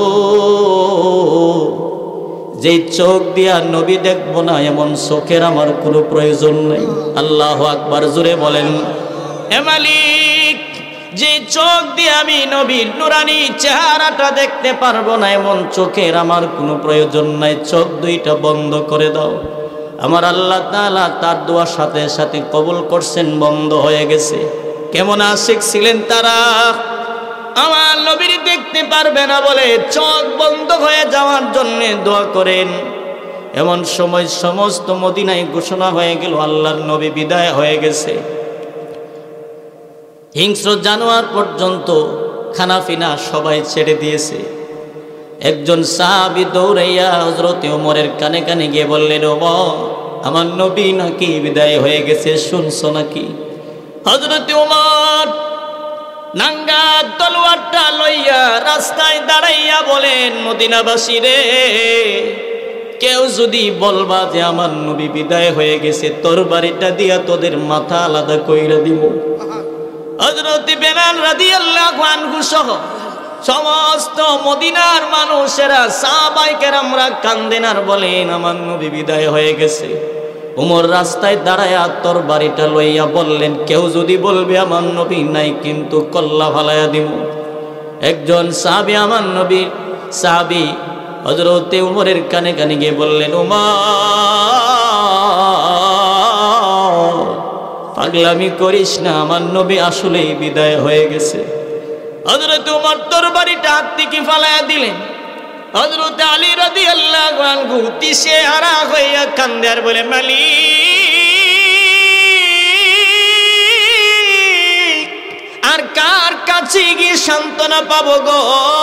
যেই চোখ দিয়া নবী দেখবো না এমন চোখের আমার কোনো প্রয়োজন নাই। আল্লাহু আকবার জোরে বলেন। হে মালিক, যে চোখ দিয়ে আমি নবীর নুরানি চেহারাটা দেখতে পারবো না এমন চোখের আমার কোনো প্রয়োজন নাই, চোখ দুইটা বন্ধ করে দাও। আমার আল্লাহ তাআলা তার দোয়ার সাথে সাথে কবুল করছেন, বন্ধ হয়ে গেছে। কেমন আশিক ছিলেন তারা, আমার নবীর দেখতে পারবে না বলে চোখ বন্ধ হয়ে যাওয়ার জন্য দোয়া করেন। এমন সময় সমস্ত মদিনায় ঘোষণা হয়ে গেল আল্লাহর নবী বিদায় হয়ে গেছে। হিংস্র জানোয়ার পর্যন্ত খানাফিনা সবাই ছেড়ে দিয়েছে। একজন সাহাবী দৌড়াইয়া হযরত ওমরের কানে কানে গিয়ে বললেন, ওমর, আমার নবী নাকি বিদায় হয়ে গেছে, শুনছো নাকি? হযরত ওমর নাঙ্গা তলোয়ারটা লইয়া রাস্তায় দাঁড়াইয়া বলেন, মদিনাবাসী রে, কেউ যদি বলবা যে আমার নবী বিদায় হয়ে গেছে, তোর বাড়িটা দিয়া তোদের মাথা আলাদা কইরা দিব। হযরত বেলাল রাদিয়াল্লাহু আনহু সহ সমস্ত মদিনার মানুষেরা সাহাবায়ে কেরামরা কান্দেন আর বলেন, আমার নবী বিদায় হয়ে গেছে। ওমর রাস্তায় দাঁড়ায়া তোর বাড়িটা লইয়া বললেন, কেউ যদি বলবে আমার নবী নাই, কিন্তু কল্লা ফালাইয়া দিব। একজন সাহাবী আমার নবীর সাহাবী হযরত ওমরের কানে কানে গিয়ে বললেন, ওমর, পাগলামি করিস না, আমার নবী আসলেই বিদায় হয়ে গেছে। হযরত ওমর তরবারিটা হাত থেকে ফালাইয়া দিলেন। হযরত আলী রাদিয়াল্লাহু আনহু দিশে হারা হইয়া কান্দে আর বলে, মালিক, আর কার কাছে গিয়ে সান্ত্বনা পাবো গো?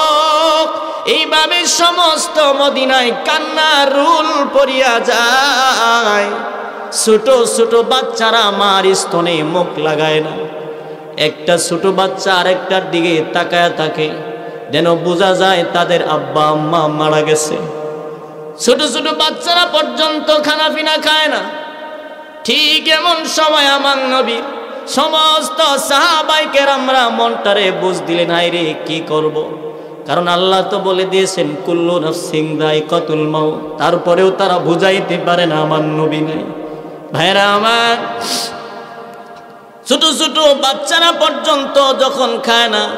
এইভাবে সমস্ত মদিনায় কান্নার রুল পড়িয়া যায়। ছোট ছোট বাচ্চারা মার স্তনে মুখ লাগায় না। একটা ছোট বাচ্চা আরেকটার দিকে তাকায় থাকে, যেন বোঝা যায় তাদের আব্বা আম্মা মারা গেছে। ছোট ছোট বাচ্চারা পর্যন্ত খানাপিনা খায় না। ঠিক এমন সময় আমার নবী সমস্ত সাহাবায়ে কেরামরা মনটারে বুঝ দিলেন, হায় রে, কি করব? কারণ আল্লাহ তো বলে দিয়েছেন, কুল্লু নাফসিন যায়কাতুল মাউত। তারপরেও তারা বুঝাইতে পারে না আমার নবী নাই। ভাইরা আমার, ছোট ছোট বাচ্চারা পর্যন্ত যখন খায় না,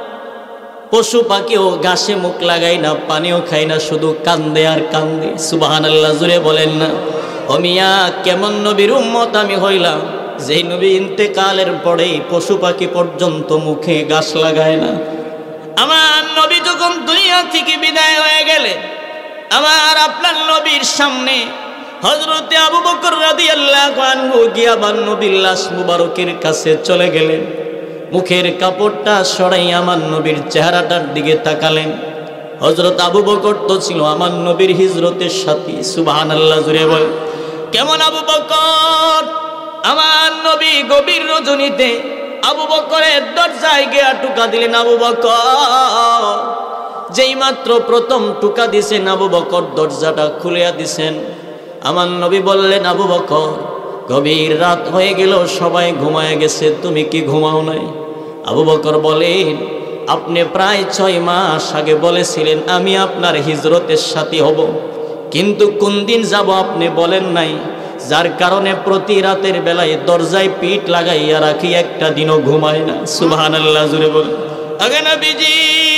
পশু পাখিও ঘাসে মুখ লাগায় না, পানিও খায় না, শুধু কান্দে আর কান্দে। সুবহানাল্লাহ, জুড়ে বলেন না। ও মিয়া, কেমন নবীর উম্মত আমি হইলাম, যেই নবী ইন্তেকালের পরেই পশু পাখি পর্যন্ত মুখে ঘাস লাগায় না। আমার নবী যখন দুনিয়া থেকে বিদায় হয়ে গেলে, আমার আপনার নবীর সামনে হযরতে আবু বকর রাদিয়াল্লাহু আনহু গিয়া আমার নবীর লাশ মুবারকের কাছে চলে গেলেন। মুখের কাপড়টা সরাই আমার নবীর চেহারাটার দিকে তাকালেন। হযরত আবু বকর তো ছিল আমার নবীর হিজরতের সাথী। সুবহানাল্লাহ, জুড়ে বল। কেমন আবু বকর? আমার নবী গভীর রজনীতে আবু বকরের দরজায় গিয়া টুকা দিলেন। আবু বকর যেই মাত্র প্রথম টুকা দিছেন, আবু বকর দরজাটা খুলিয়া দিছেন। আমার নবী বললেন, আবু বকর, গভীর রাত হয়ে গেল, সবাই ঘুমায় গেছে, তুমি কি ঘুমাও নাই? আবু বকর বলেন, আপনি প্রায় ছয় মাস আগে বলেছিলেন আমি আপনার হিজরতের সাথী হব, কিন্তু কোন দিন যাব আপনি বলেন নাই, যার কারণে প্রতি রাতের বেলায় দরজায় পিঠ লাগাইয়া রাখি, একটা দিনও ঘুমায় না। সুবহানাল্লাহ, জুড়ে বল। আগে নবীজি,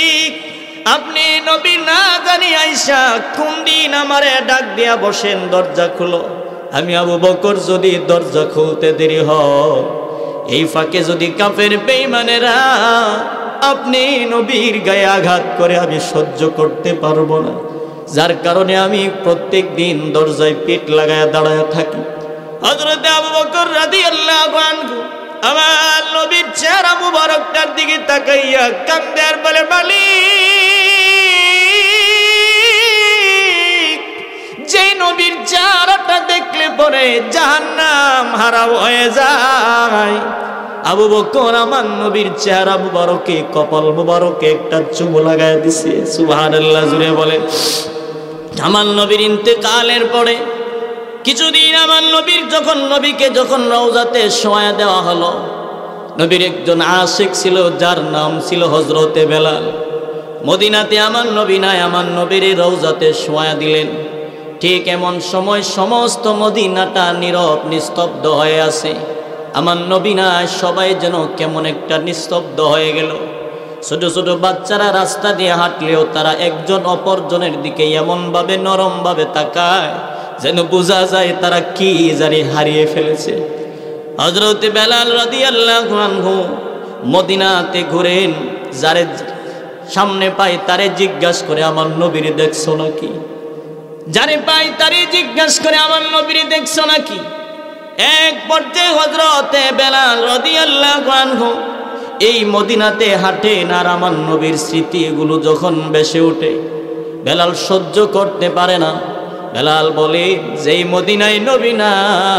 আপনি নবী না জানি আইসা কোন দিন আমারে ডাক দিয়া বসেন, দরজা খুলো। আমি আবু বকর যদি দরজা খুলতে দেরি হয়, এই ফাঁকে যদি কাফের বেঈমানেরা আপনি নবীর গায়ে আঘাত করে, আমি সহ্য করতে পারবো না, যার কারণে আমি প্রত্যেক দিন দরজায় পিঠ লাগায়া দাঁড়ায় থাকি। হযরত আবু বকর রাদিয়াল্লাহু আনহু আমার নবীর চেহারা মুবারকটার দিকে তাকাইয়া কান্দে আর বলে, মালিক, যে নবীর চেহারাটা দেখলে পরে জাহান্নাম হারাম হয়ে যায়। আবু বকর আমার নবীর চেহারা মুবারকে, কপাল মুবারকে একটা চুমু লাগায় দিছে। সুবহানাল্লাহ, জুড়ে বলে। আমার নবীর ইন্তেকালের পরে কিছুদিন আমার নবীর যখন নবীকে যখন রওজাতে শোয়া দেওয়া হলো, নবীর একজন আশিক ছিল যার নাম ছিল হযরতে বেলাল। মদিনাতে আমার নবী নাই, আমার নবীর রওজাতে শোয়া দিলেন। ঠিক এমন সময় সমস্ত মদিনাটা নীরব নিস্তব্ধ হয়ে আছে। আমার নবী নাই, সবাই যেন কেমন একটা নিস্তব্ধ হয়ে গেল। ছোট ছোট বাচ্চারা রাস্তা দিয়ে হাঁটলেও তারা একজন অপরজনের দিকে এমনভাবে নরমভাবে তাকায়, যেন বোঝা যায় তারা কি জানি হারিয়ে ফেলেছে। হযরত বেলাল রাদিয়াল্লাহু আনহু মদিনাতে ঘুরেন, যারে সামনে পাই তারে জিজ্ঞাসা করে, আমার নবীর দেখছো নাকি? যারে পাই তারে জিজ্ঞাসা করে, আমার নবীর দেখছো নাকি? এক পর্যায়ে হযরতে বেলাল রাদিয়াল্লাহু আনহু এই মদিনাতে হাঁটেন আর আমার নবীর স্মৃতি এগুলো যখন বেসে ওঠে, বেলাল সহ্য করতে পারে না। বেলাল বলে, যেই মদিনায় নবী না,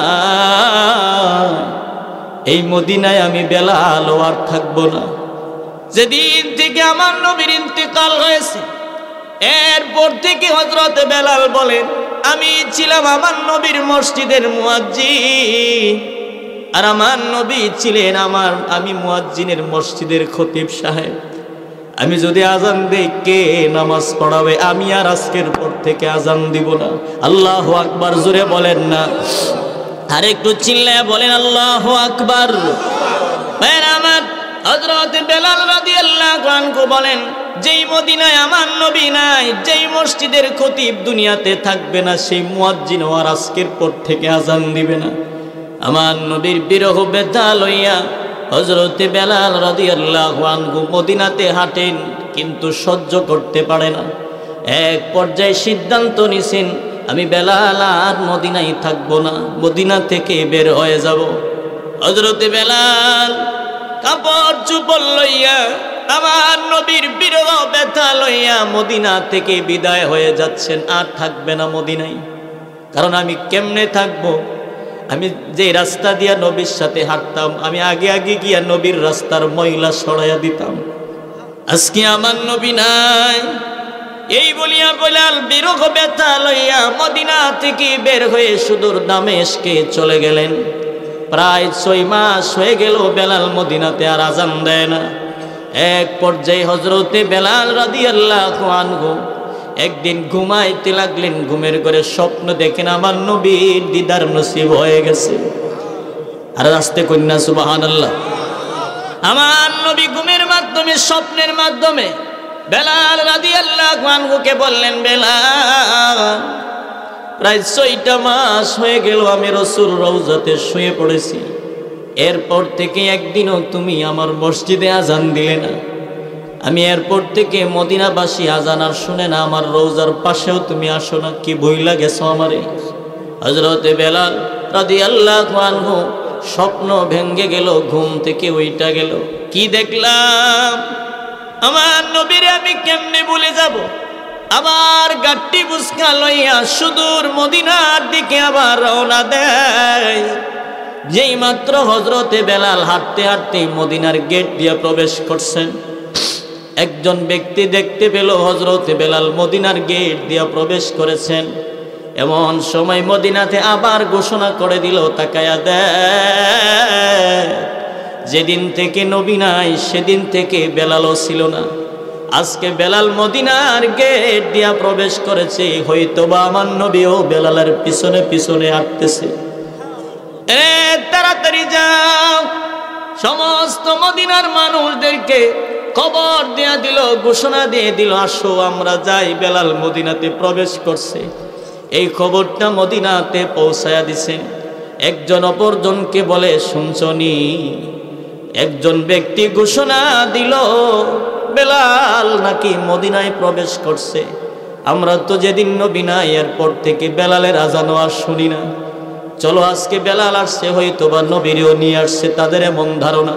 এই মদিনায় আমি বেলাল আর থাকবো না। যেদিন থেকে আমার নবীর ইন্তেকাল হয়েছে, এরপর থেকে হযরত বেলাল বলেন, আমি ছিলাম আমার নবীর মসজিদের মুয়াজ্জিন, আর আমার নবী ছিলেন আমার আমি মুয়াজ্জিনের মসজিদের খতিব সাহেব। আমি যদি আজান দেই, কে নামাজ পড়াবে? আমি আর আজকের পর থেকে আজান দিব না। আল্লাহু আকবার জোরে বলেন না? আর একটু চিল্লায় বলেন আল্লাহু আকবার। আমার হযরত বেলাল রাদিয়াল্লাহু আনহু বলেন, যেই মদিনায় আমার নবী নাই, যেই মসজিদের খতিব দুনিয়াতে থাকবে না, সেই মুয়াজ্জিন আর আজকের পর থেকে আজান দিবে না। আমার নবীর বিরহ ব্যথা লইয়া হযরত বেলাল রাদিয়াল্লাহু আনহু মদিনাতে হাঁটেন, কিন্তু সহ্য করতে পারে না। এক পর্যায়ে সিদ্ধান্ত নিছেন, আমি বেলাল আর মদিনায় থাকবো না, মদিনা থেকে বের হয়ে যাব। হযরত বেলাল কাপড় চোপড় লইয়া আমার নবীর বিরহ ব্যথা লইয়া মদিনা থেকে বিদায় হয়ে যাচ্ছেন, আর থাকবে না মদিনায়। কারণ আমি কেমনে থাকবো? আমি যে রাস্তা দিয়া নবীর সাথে হাঁটতাম, আমি আগে আগে গিয়া নবীর রাস্তার ময়লা সরাইয়া দিতাম। আজকে আমার নবী নাই, এই বলিয়া বেলাল বিরহ ব্যথা লইয়া মদিনা থেকে বের হয়ে সুদূর দামেস্কে চলে গেলেন। প্রায় ছয় মাস হয়ে গেল বেলাল মদিনাতে আর আজান দেয় না। এক পর্যায়ে হযরতে বেলাল রাদিয়াল্লাহু আনহু একদিন ঘুমাইতে লাগলেন, ঘুমের ঘরে স্বপ্ন দেখেন আমার নবীর দিদার নসিব হয়ে গেছে। আর আস্তে কন্যা সুবহানাল্লাহ। আমার নবী ঘুমের মাধ্যমে, স্বপ্নের মাধ্যমে বেলাল রাদিয়াল্লাহু আনহুকে বললেন, বেলাল, প্রায় ছয়টা মাস হয়ে গেল আমি রাসূল রওজাতে শুয়ে পড়েছি, এরপর থেকে একদিনও তুমি আমার মসজিদে আজান দিলে না। আমি এরপর থেকে মদিনাবাসী আজান আর শুনে না, আমার রওজার পাশেও তুমি আসো না, কি ভুইলা গেছো আমারে? হযরতে বেলাল রাদিয়াল্লাহু আনহু স্বপ্ন ভেঙ্গে গেল, ঘুম থেকে উইটা গেল। কি দেখলাম? আমার নবীরে আমি কেমনে ভুলে যাব? আবার গাট্টি বুসকা লইয়া সুদূর মদিনার দিকে আবার রওনা দেয়। যেই মাত্র হযরতে বেলাল হাঁটতে হাঁটতে মদিনার গেট দিয়ে প্রবেশ করছেন, একজন ব্যক্তি দেখতে পেল হযরতে বেলাল মদিনার গেট দিয়ে প্রবেশ করেছেন। এমন সময় মদিনাতে আবার ঘোষণা করে দিল, তাকায়া দেখ, যেদিন থেকে নবী নাই সেদিন থেকে বেলালও ছিল না। আজকে বেলাল মদিনার গেট দিয়া প্রবেশ করেছে, হয়তোবা আমার নবীও বেলালের পিছনে পিছনে হাঁটতেছে। এ তাড়াতাড়ি যাও, সমস্ত মদিনার মানুষদেরকে খবর দেয়া দিল, ঘোষণা দিয়ে দিল, আসো আমরা যাই, বেলাল মদিনাতে প্রবেশ করছে। এই খবরটা মদিনাতে পৌঁছায়া দিছেন। একজন অপরজনকে বলে, শুনছনি? একজন ব্যক্তি ঘোষণা দিল বেলাল নাকি মদিনায় প্রবেশ করছে। আমরা তো যেদিন নবী নাই এরপর থেকে বেলালের আজানও আর শুনি না। চলো আজকে বেলাল আসছে, হয়তো বা নবীরেও নিয়ে আসছে, তাদের এমন ধারণা।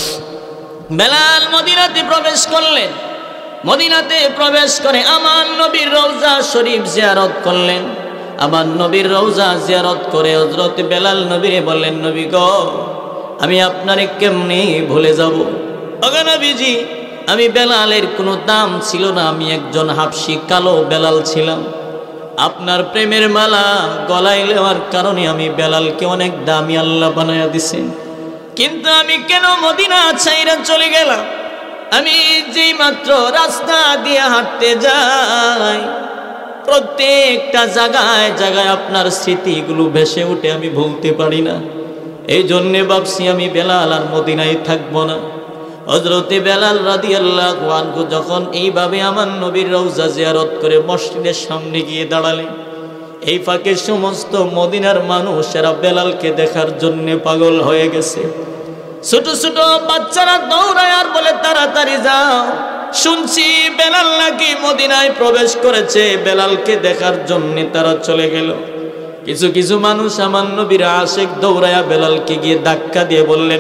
বেলাল মদিনাতে প্রবেশ করলেন। মদিনাতে প্রবেশ করে আমার নবীর রওজা শরীফ জিয়ারত করলেন। আমার নবীর রওজা জিয়ারত করে হযরত বেলাল নবীরে বললেন, নবী গো, আমি আপনারে কেমনে ভুলে যাব? ওগো নবীজি, আমি বেলালের কোনো দাম ছিল না, আমি একজন হাবশি কালো বেলাল ছিলাম। আপনার প্রেমের মালা গলায় নেওয়ার কারণে আমি বেলালকে অনেক দামি আল্লাহ বানায়া দিছেন। কিন্তু আমি কেন মদিনা ছাইরা চলে গেলাম? আমি যেই মাত্র রাস্তা দিয়ে হাঁটতে যাই, প্রত্যেকটা জায়গায় জায়গায় আপনার স্মৃতিগুলো ভেসে উঠে, আমি ভুলতে পারি না। এই জন্যে ভাবছি আমি বেলাল আর মদিনায় থাকবো না। হযরতে বেলাল রাদিয়াল্লাহু আনহু যখন এইভাবে আমার নবীর রওজা জিয়ারত করে মসজিদের সামনে গিয়ে দাঁড়ালেন, এই ফাঁকে সমস্ত মদিনার মানুষেরা বেলালকে দেখার জন্য পাগল হয়ে গেছে। ছোট ছোট বাচ্চারা দৌড়ায় আর বলে, তাড়াতাড়ি যাও, শুনছি বেলাল নাকি মদিনায় প্রবেশ করেছে। বেলালকে দেখার জন্য তারা চলে গেল। কিছু কিছু মানুষ আমার নবীর আশিক দৌড়ায়া বেলালকে গিয়ে ধাক্কা দিয়ে বললেন,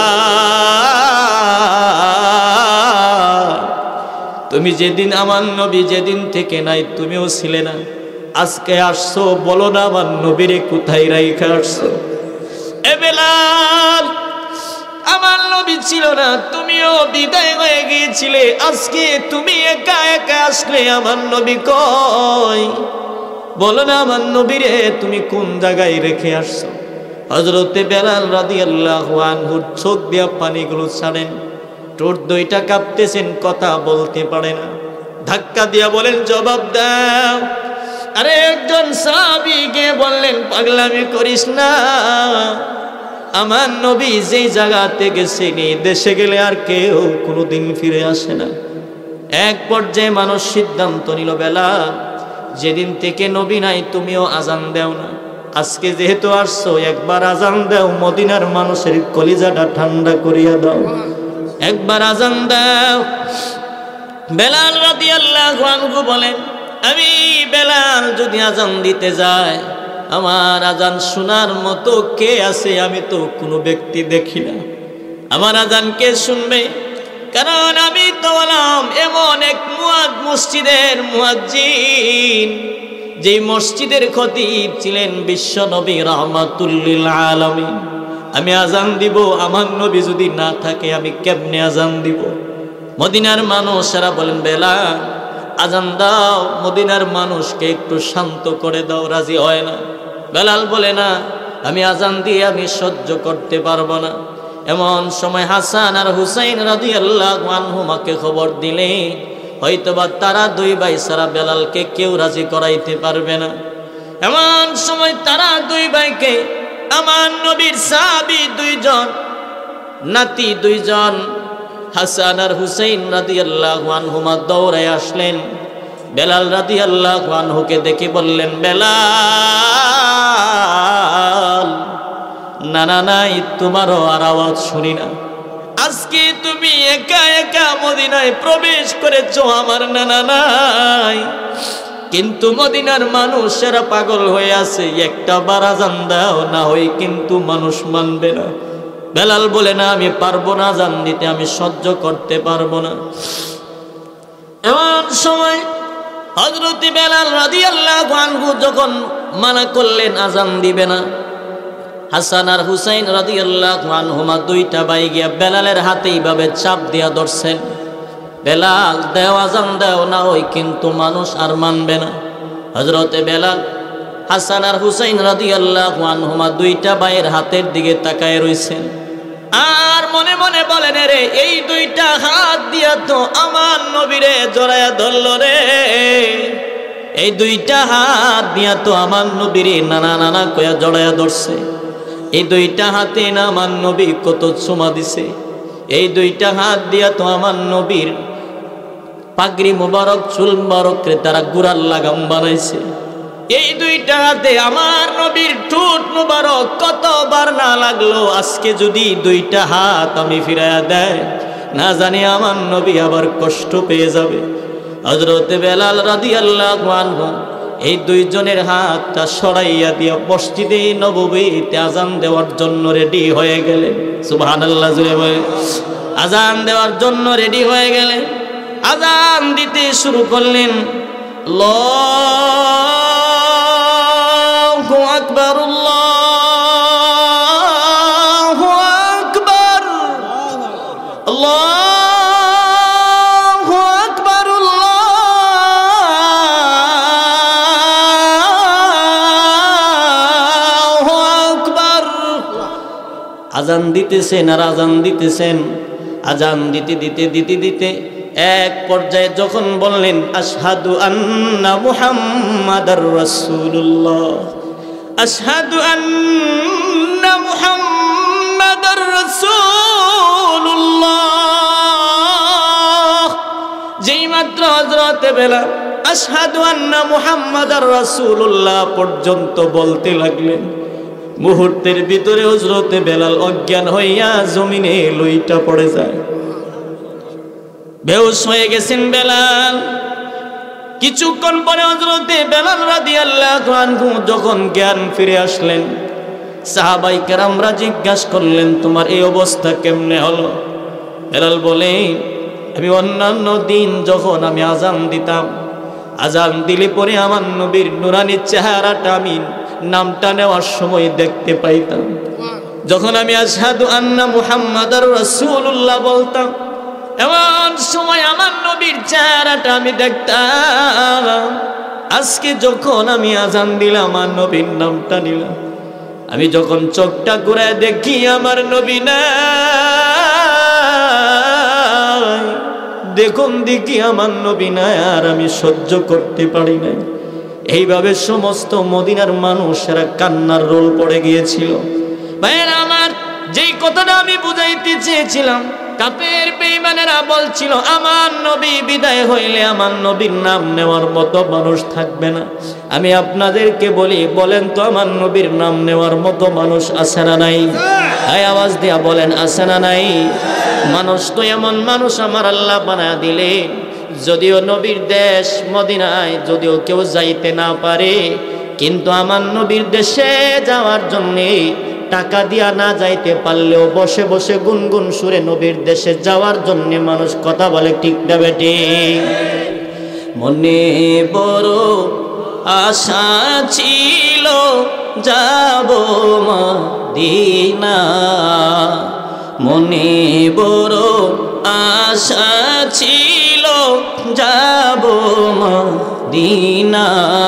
বেলাল তুমি যেদিন আমার নবী যেদিন থেকে নাই তুমিও ছিলে না, আজকে আসছো, বলো না আমার নবীরে কোথায় রাইখা আসছো? এ বেলাল আমার নবী ছিল না, তুমিও বিদায় হয়ে গিয়েছিলে, আজকে তুমি একা একা আসলে, আমার নবী কই? বলো না আমার নবীরে তুমি কোন জায়গায় রেখে আসছো? হযরতে বেলাল রাদিয়াল্লাহু আনহুর চোখ দিয়া পানিগুলো ছাড়েন, ঠোঁট দুইটা কাঁপতেছেন, কথা বলতে পারে না। ধাক্কা দিয়া বলেন, জবাব দাও। আরে একজন সাহাবী গিয়ে বললেন, পাগলামি করিস না, আমার নবী যে জায়গাতে গেছেন এই দেশে গেলে আর কেউ কোনোদিন ফিরে আসে না। এক পর্যায়ে মানুষ সিদ্ধান্ত নিল, বেলাল যেদিন থেকে নবী নাই তুমিও আজান দেও না, আজকে যেহেতু আসছো একবার আজান দাও, মদিনার মানুষের কলিজাটা ঠান্ডা করিয়া দাও, একবার আজান দাও। বেলাল রাদিয়াল্লাহু আনহু বলেন, আমি বেলাল যদি আজান দিতে যায়, আমার আজান শোনার মতো কে আছে? আমি তো কোনো ব্যক্তি দেখি না, আমার আজান কে শুনবে? কারণ আমি তো হলাম এমন এক মুয়াদ মসজিদের মুয়াজ্জিন, যে মসজিদের খতিব ছিলেন বিশ্ব নবী রাহমাতুল লিল আলামিন। আমি আজান দিব, আমার নবী যদি না থাকে আমি কেমনে আজান দিব? মদিনার মানুষেরা বলেন, বেলাল আজান দাও, মদিনার মানুষকে একটু শান্ত করে দাও। রাজি হয় না। বেলাল বলে, না আমি আজান দিয়ে আমি সহ্য করতে পারবো না। এমন সময় হাসান আর হুসাইন রাদিয়াল্লাহু আনহুমাকে খবর দিলে হয়তোবা তারা দুই ভাই সারা বেলালকে কেউ রাজি করাইতে পারবে না। এমন সময় তারা দুই ভাইকে আমার নবীর সাহাবী দুইজন, নাতি দুইজন হাসান আর হুসাইন রাদিয়াল্লাহু আনহুমা দৌড়ায় আসলেন। বেলাল রাদিয়াল্লাহু আনহুকে দেখে বললেন, বেলাল না না নাই তোমারও আর আওয়াজ শুনি না, আজকে তুমি একা একা মদিনায় প্রবেশ করেছো, আমার নানা নাই, কিন্তু মদিনার মানুষেরা পাগল হয়ে আছে, একটা বার আজান দাও, না হয় কিন্তু মানুষ মানবে না। বেলাল বলে, না আমি পারবো না আজান দিতে, আমি সহ্য করতে পারবো না। এমন সময় হযরত বেলাল রাদিয়াল্লাহু আনহু যখন মানা করলেন আজান দিবে না, হাসান আর হুসাইন রাদিয়াল্লাহু আনহুমা দুইটা ভাই গিয়া বেলালের হাতে এইভাবে চাপ দিয়া ধরছেন, বেলাল দেও আজান দেও, না ওই কিন্তু মানুষ আর মানবে না। হযরতে বেলাল হাসান আর হুসাইন রাদিয়াল্লাহু আনহুমা দুইটা ভাইয়ের হাতের দিকে তাকায় রইছেন, আর মনে মনে বলেন, রে এই দুইটা হাত দিয়া তো আমার নবীরে জড়ায়া ধরল রে, এই দুইটা হাত দিয়া তো আমার নবীরে নানা নানা কয়া জড়ায়া ধরছে, এই দুইটা হাতে না আমার নবী কত চুমা দিছে, এই দুইটা হাত দিয়া তো আমার নবীর পাগড়ি মুবারক চুল মুবারকরে তারা গুড়ার লাগাম বানাইছে, এই দুইটা হাতে আমার নবীর ঠোঁট মুবারক কতবার না লাগলো, আজকে যদি দুইটা হাত আমি ফিরাইয়া দেয়, না জানি আমার নবী আবার কষ্ট পেয়ে যাবে। হযরতে বেলাল রাদিয়াল্লাহু আনহু এই দুইজনের হাতটা সরাইয়া দিয়া মসজিদে নববীতে আজান দেওয়ার জন্য রেডি হয়ে গেলেন। সুবহানাল্লাহ জুড়ে বলে, আজান দেওয়ার জন্য রেডি হয়ে গেলেন, আজান দিতে শুরু করলেন। আল্লাহু আকবার, আল্লাহু আকবার, আল্লাহু আকবার, আল্লাহু আকবার। আজান দিতেছেন আর আজান দিতেছেন, আজান দিতে দিতে দিতে দিতে এক পর্যায়ে যখন বললেন, আশহাদু আন্না মুহাম্মাদার রাসূলুল্লাহ, আশহাদু আন্না মুহাম্মাদার রাসূলুল্লাহ, যেই মাত্র হযরত বেলাল আশহাদু আন্না মুহাম্মাদার রাসূলুল্লাহ পর্যন্ত বলতে লাগলেন, মুহূর্তের ভিতরে হযরত বেলাল অজ্ঞান হইয়া জমিনে লইটা পড়ে যায়, বেহুশ হয়ে গেছেন বেলাল। কিছুক্ষণ পরে হযরতে বেলাল রাদিয়াল্লাহু আনহু যখন জ্ঞান ফিরে আসলেন, সাহাবাই কেরামরা জিজ্ঞাসা করলেন, তোমার এই অবস্থা কেমনে হলো? বেলাল বলে, আমি অন্যান্য দিন যখন আমি আজান দিতাম, আজান দিলে পরে আমার নবীর নুরানি চেহারাটা আমি নামটা নেওয়ার সময় দেখতে পাইতাম। যখন আমি আশহাদু আন্না মুহাম্মাদার রাসূলুল্লাহ বলতাম, এমন সময় আমার নবীর চেহারাটা আমি দেখতাম। আজকে যখন আমি আজান দিলাম, আমার নবীর নামটা নিলাম, আমি যখন চোখটা ঘুরায় দেখি আমার নবী নাই, দেখুন দেখি আমার নবী নাই, আর আমি সহ্য করতে পারি নাই। এইভাবে সমস্ত মদিনার মানুষেরা কান্নার রোল পড়ে গিয়েছিল। ভাইয়েরা আমার, যেই কথাটা আমি বুঝাইতে চেয়েছিলাম, কাফের বেঈমানেরা বলছিল আমার নবী বিদায় হইলে আমার নবীর নাম নেওয়ার মতো মানুষ থাকবে না। আমি আপনাদেরকে বলি, বলেন তো আমার নবীর নাম নেওয়ার মতো মানুষ আছে না নাই? এই আওয়াজ দিয়া বলেন, আছে না নাই? মানুষ তো এমন মানুষ আমার আল্লাহ বানায়া দিলে, যদিও নবীর দেশ মদিনায় যদিও কেউ যাইতে না পারে, কিন্তু আমার নবীর দেশে যাওয়ার জন্যে টাকা দিয়া না যাইতে পারলেও বসে বসে গুনগুন সুরে নবীর দেশে যাওয়ার জন্য মানুষ কথা বলে, ঠিক না বেটি? মনে বড় আশা ছিল যাব মদিনা, মনে বড় আশা ছিল যাব মদিনা,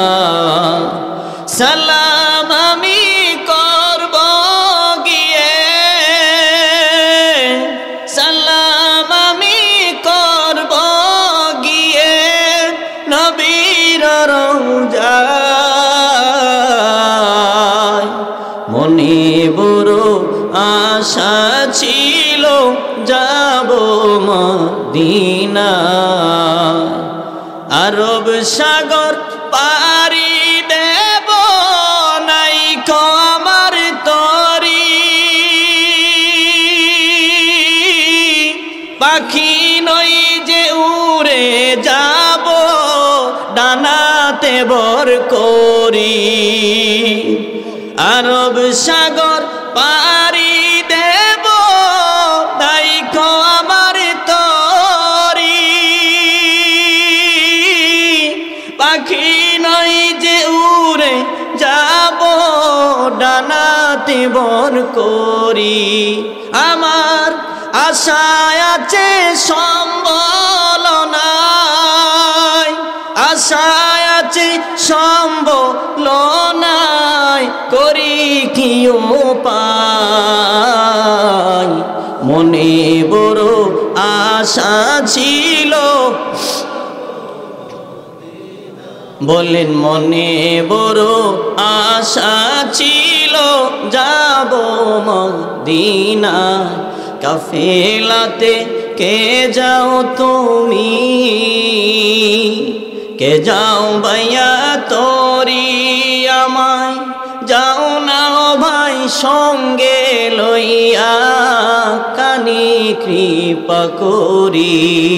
সালাম আমি করব গিয়ে, সালাম আমি করব গিয়ে নবীর রওজায়। মনে বড় আশা ছিল যাব মদিনা, আরব সাগর পারি দেব নাই আমার তরি, পাখি নই যে উড়ে যাব ডানাতে বর করি, আরব সাগর পারি দেব নাই আমার তরি, পাখি নই যে উড়ে যাব ডানাতে বর করি। আমার আশায় আছে সম্বল নাই, আশায় আছে সম্বল নাই, করি কি উপায়? মনে বড় আশা ছিল, বলেন মনে বড় আশা ছিল যাব মদিনা, কাফেলাতে কে যাও তুমি, কে যাও ভাইয়া তোরি আমায়, যাও না ভাই সঙ্গে লইয়া, কানি কৃপা করি,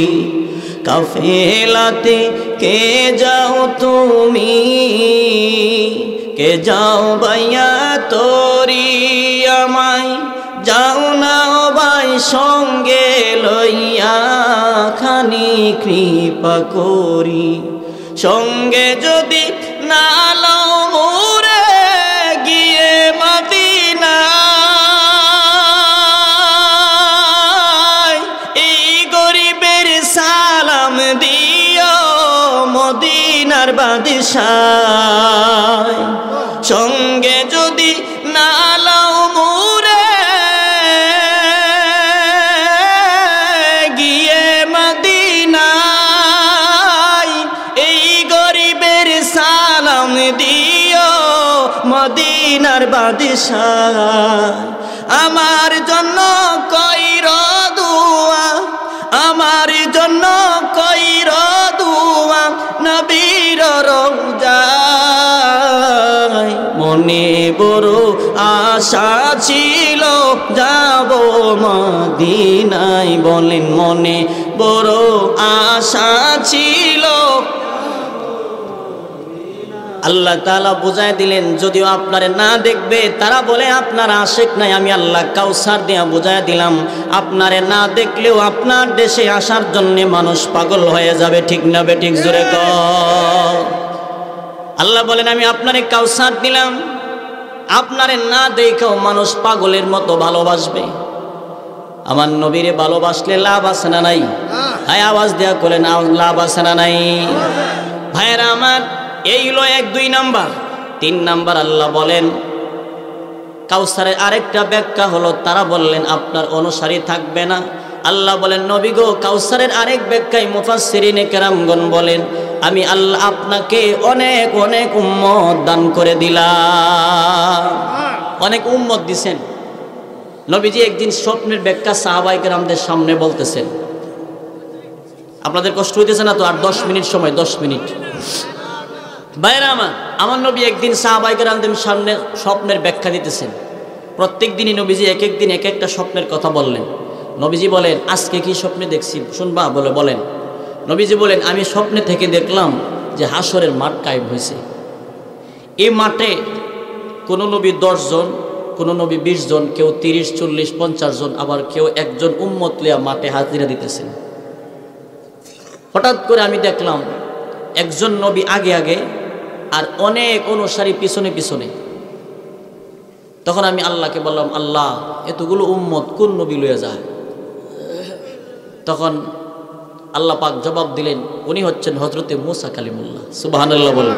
কাফেলাতে কে যাও তুমি, কে যাও ভাইয়া তোরি আমায়, যাও না ভাই সঙ্গে লইয়া, খানি কৃপা করি। সঙ্গে যদি না লও মোরে গিয়ে মদিনায়, এই গরিবের সালাম দিও মদিনার বাদশাহ। সঙ্গে যদি না লও মোরে গিয়ে মদিনায়, এই গরিবের সালাম দিও মদিনার বাদশাহ। আমার জন্য কইর দুয়া, আমার জন্য কইর দুয়া নবীর রওজায়। মনে বড় আশা ছিল যাব মদিনায়, বলেন মনে বড় আশা ছিল আল্লাহ তাআলা বুঝায় দিলেন, যদিও আপনারে না দেখবে তারা বলে আপনার আশিক নাই, আমি আল্লাহ কাউসার দিয়া বুঝায় দিলাম আপনারে না দেখলেও আপনার দেশে আসার জন্য মানুষ পাগল হয়ে যাবে। ঠিক না বে ঠিক? জোরে কর। আল্লাহ বলেন আমি আপনারে কাউসার দিলাম, আপনারে না দেখেও মানুষ পাগলের মতো ভালোবাসবে। আমার নবীরে ভালোবাসলে লাভ আছে না নাই? হ্যাঁ, আওয়াজ দেয়া বলেন লাভ আছে না নাই? ভাইয়েরা আমার, এই হলো এক। দুই নাম্বার। তিন নাম্বার আল্লাহ বলেন কাউসারের আরেকটা ব্যাখ্যা হলো, তারা বললেন আপনার অনুসারী থাকবে না। আল্লাহ বলেন নবী গো, কাউসারের আরেক ব্যাখ্যায় মুফাসসিরিনে কেরামগণ বলেন আমি আল্লাহ আপনাকে অনেক অনেক উম্মত দান করে দিলাম। অনেক উম্মত দিছেন। নবীজি একদিন স্বপ্নের ব্যাখ্যা সাহাবায়ে কেরামদের সামনে বলতেছেন। আপনাদের কষ্ট হইতেছে না তো? আর দশ মিনিট সময়, দশ মিনিট। ভাইরা আমার, আমার নবী একদিন সাহাবায়ে কেরামদের সামনে স্বপ্নের ব্যাখ্যা দিতেছেন। প্রত্যেক দিনই নবীজি এক এক দিন এক একটা স্বপ্নের কথা বললেন। নবীজি বলেন আজকে কি স্বপ্নে দেখছি শুনবা? বলে বলেন। নবীজি বলেন আমি স্বপ্নে থেকে দেখলাম যে হাসরের মাঠ কায়েম হয়েছে। এই মাঠে কোনো নবী দশ জন, কোনো নবী বিশ জন, কেউ তিরিশ চল্লিশ পঞ্চাশ জন, আবার কেউ একজন উম্মত লিয়া মাঠে হাজিরা দিতেছেন। হঠাৎ করে আমি দেখলাম একজন নবী আগে আগে আর অনেক অনুসারী পিছনে পিছনে। তখন আমি আল্লাহকে বললাম, আল্লাহ এতগুলো উম্মত কোন নবী লইয়া যায়? তখন আল্লাহ পাক জবাব দিলেন উনি হচ্ছেন হযরতে মুসা কালিমুল্লাহ। সুবহানাল্লাহ বলেন।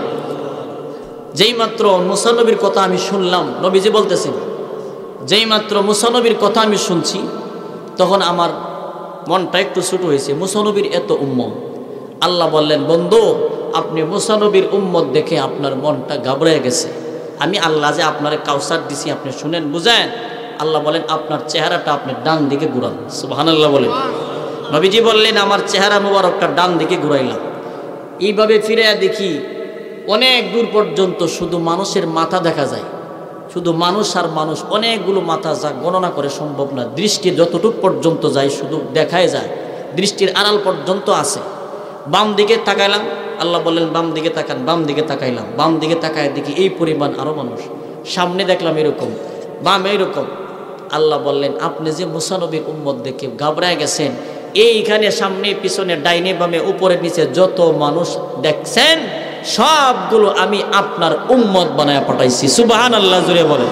যেই মাত্র মুসা নবীর কথা আমি শুনলাম, নবীজি বলতেছেন যেই মাত্র মুসা নবীর কথা আমি শুনছি তখন আমার মনটা একটু ছোট হয়েছে। মুসা নবীর এত উম্মত। আল্লাহ বললেন বন্ধু, আপনি মুসা নবীর উম্মত দেখে আপনার মনটা ঘাবড়ে গেছে। আমি আল্লাহ যে আপনারে কাউসার দিছি আপনি শুনেন বুঝেন। আল্লাহ বলেন আপনার চেহারাটা আপনি ডান দিকে ঘুরান। সুবহানাল্লাহ বলেন। নবীজি বললেন আমার চেহারা মুবারকটা ডান দিকে ঘুরাইলাম। এইভাবে ফিরে দেখি অনেক দূর পর্যন্ত শুধু মানুষের মাথা দেখা যায়, শুধু মানুষ আর মানুষ, অনেকগুলো মাথা, যা গণনা করে সম্ভব না। দৃষ্টি যতটুকু পর্যন্ত যায় শুধু দেখাই যায়, দৃষ্টির আড়াল পর্যন্ত আছে। বাম দিকে তাকাইলাম, আল্লাহ বললেন বাম দিকে তাকান। বাম দিকে তাকাইলাম, বাম দিকে তাকায় দেখি এই পরিমাণ আরো মানুষ। সামনে দেখলাম এরকম, বাম এরকম। আল্লাহ বললেন আপনি যে মুসা নবীর উম্মত দেখে ঘাবড়ায় গেছেন, এইখানে সামনে পিছনে ডাইনে বামে উপরে নিচে যত মানুষ দেখছেন সবগুলো আমি আপনার উম্মত বানায় পাঠাইছি। সুবহানাল্লাহ জুড়ে বলেন।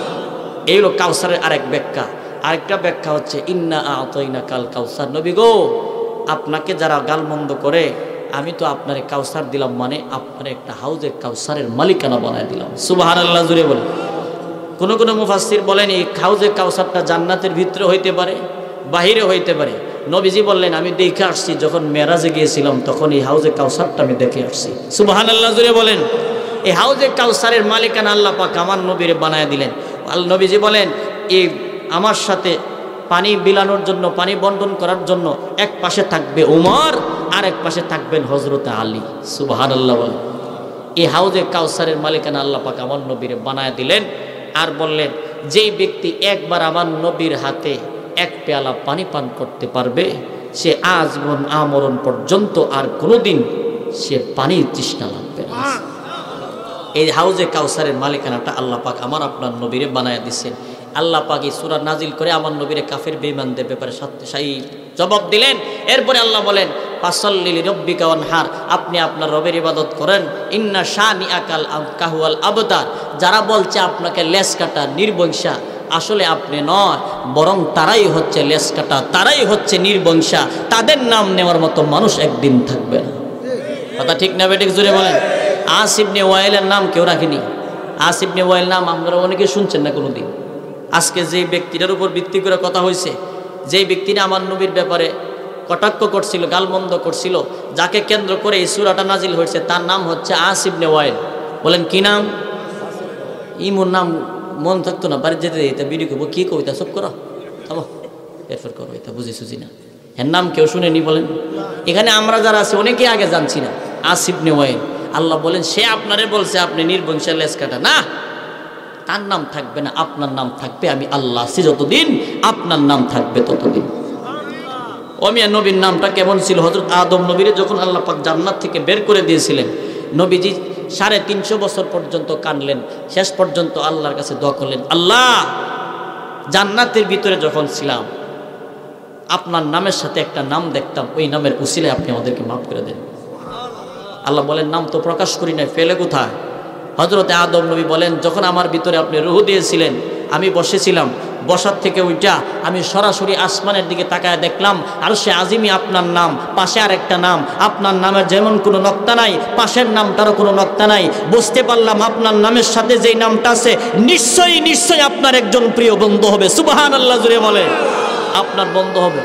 এই হলো কাউসারের আরেক ব্যাখ্যা। আরেকটা ব্যাখ্যা হচ্ছে ইন্না আতাইনা কাল কাউসার। নবী গো, আপনাকে যারা গালমন্দ করে আমি তো আপনারে কাউসার দিলাম, মানে আপনার একটা হাউজে কাউসারের মালিকানা বানায় দিলাম। সুবহানাল্লাহ জুড়ে বলেন। কোন কোন মুফাসসির বলেন এই হাউজে কাউসারটা জান্নাতের ভিতরে হইতে পারে, বাহিরে হইতে পারে। নবীজি বললেন আমি দেখে আসছি, যখন মেরাজে গিয়েছিলাম তখন এই হাউজে কাউসারটা আমি দেখে আসছি। সুবহানাল্লাহ জুড়ে বলেন। এই হাউজে কাউসারের মালিকানা আল্লাহ পাক আমার নবীরে বানায় দিলেন। আল্লাহ নবীজি বলেন এই আমার সাথে পানি বিলানোর জন্য, পানি বন্টন করার জন্য এক পাশে থাকবে উমর, আর এক পাশে থাকবেন হযরত আলী। সুবহানাল্লাহ বলেন। এই হাউজে কাউসারের মালিকানা আল্লাহ পাক আমার নবীরে বানায় দিলেন। আর বললেন যেই ব্যক্তি একবার আমার নবীর হাতে এক পেয়ালা পানি পান করতে পারবে সে আজীবন আমরণ পর্যন্ত আর কোনোদিন সে পানির তৃষ্ণা লাগবে না। এই হাউজে কাউসারের মালিকানাটা আল্লাহ পাক আমার আপনার নবীরে বানায় দিচ্ছেন। আল্লাহ পাক এই সূরা নাজিল করে আমার নবীরে কাফের বেঈমানদের ব্যাপারে সত্যি জবাব দিলেন। এরপরে আল্লাহ বলেন ফাসাল্লি লিরাব্বিকা ওয়ানহার, আপনি আপনার রবের ইবাদত করেন। ইন্না শানিআকাল কাহুয়াল আবতার, যারা বলছে আপনাকে লেজ কাটা নির্বংশা, আসলে আপনি নয়, বরং তারাই হচ্ছে লেজ কাটা, তারাই হচ্ছে নির্বংশা। তাদের নাম নেওয়ার মতো মানুষ একদিন থাকবে না। কথা ঠিক না বেঠিক জোরে বলেন। আস ইবনে ওয়াইলের নাম কেউ রাখেনি। আস ইবনে ওয়াইল নাম আপনারা অনেকে শুনছেন না কোনোদিন। আজকে যে ব্যক্তিটার উপর ভিত্তি করে কথা হয়েছে, যেই ব্যক্তিটা আমার নবীর ব্যাপারে কটাক্ষ করছিল, গালমন্দ করছিল, যাকে কেন্দ্র করে এই সূরাটা নাজিল হয়েছে, তার নাম হচ্ছে আস ইবনে ওয়াইল। বলেন কি নাম? ইমুর নাম মন থাকতো না, বাড়ি যেতে এটা বিড়ি করবো, কি কবিতা সব করো, থামো এরপর করো, এটা বুঝি সুঝি না। এর নাম কেউ শুনেনি বলেন? এখানে আমরা যারা আছি অনেকে আগে জানছি না। আস ইবনে ওয়াইল, আল্লাহ বলেন সে আপনারে বলছে আপনি নির্বংশে লেজ কাটা, না, তার নাম থাকবে না, আপনার নাম থাকবে। আমি আল্লাহ আছি যতদিন, আপনার নাম থাকবে ততদিন। ওমিয়া নবীর নামটা কেমন ছিল? হযরত আদম নবীরে যখন আল্লাহ পাক জান্নাত থেকে বের করে দিয়েছিলেন, নবীজি সাড়ে তিনশো বছর পর্যন্ত কাঁদলেন। শেষ পর্যন্ত আল্লাহর কাছে দোয়া করলেন, আল্লাহ জান্নাতের ভিতরে যখন ছিলাম আপনার নামের সাথে একটা নাম দেখতাম, ওই নামের উসিলায় আপনি আমাদেরকে মাফ করে দেন। আল্লাহ বলেন, নাম তো প্রকাশ করি নাই, ফেলে কোথায়? হযরতে আদম নবী বলেন, যখন আমার ভিতরে আপনি রূহ দিয়েছিলেন আমি বসেছিলাম, বসার থেকে উঠা আমি সরাসরি আসমানের দিকে তাকায় দেখলাম আরশে আজিমি আপনার নাম, পাশে আর একটা নাম, আপনার নামের যেমন কোনো নক্তা নাই পাশের নামটারও কোনো নক্তা নাই। বুঝতে পারলাম আপনার নামের সাথে যেই নামটা আছে নিশ্চয়ই নিশ্চয়ই আপনার একজন প্রিয় বন্ধু হবে। সুবহানাল্লাহ জুড়ে বলে, আপনার বন্ধু হবে।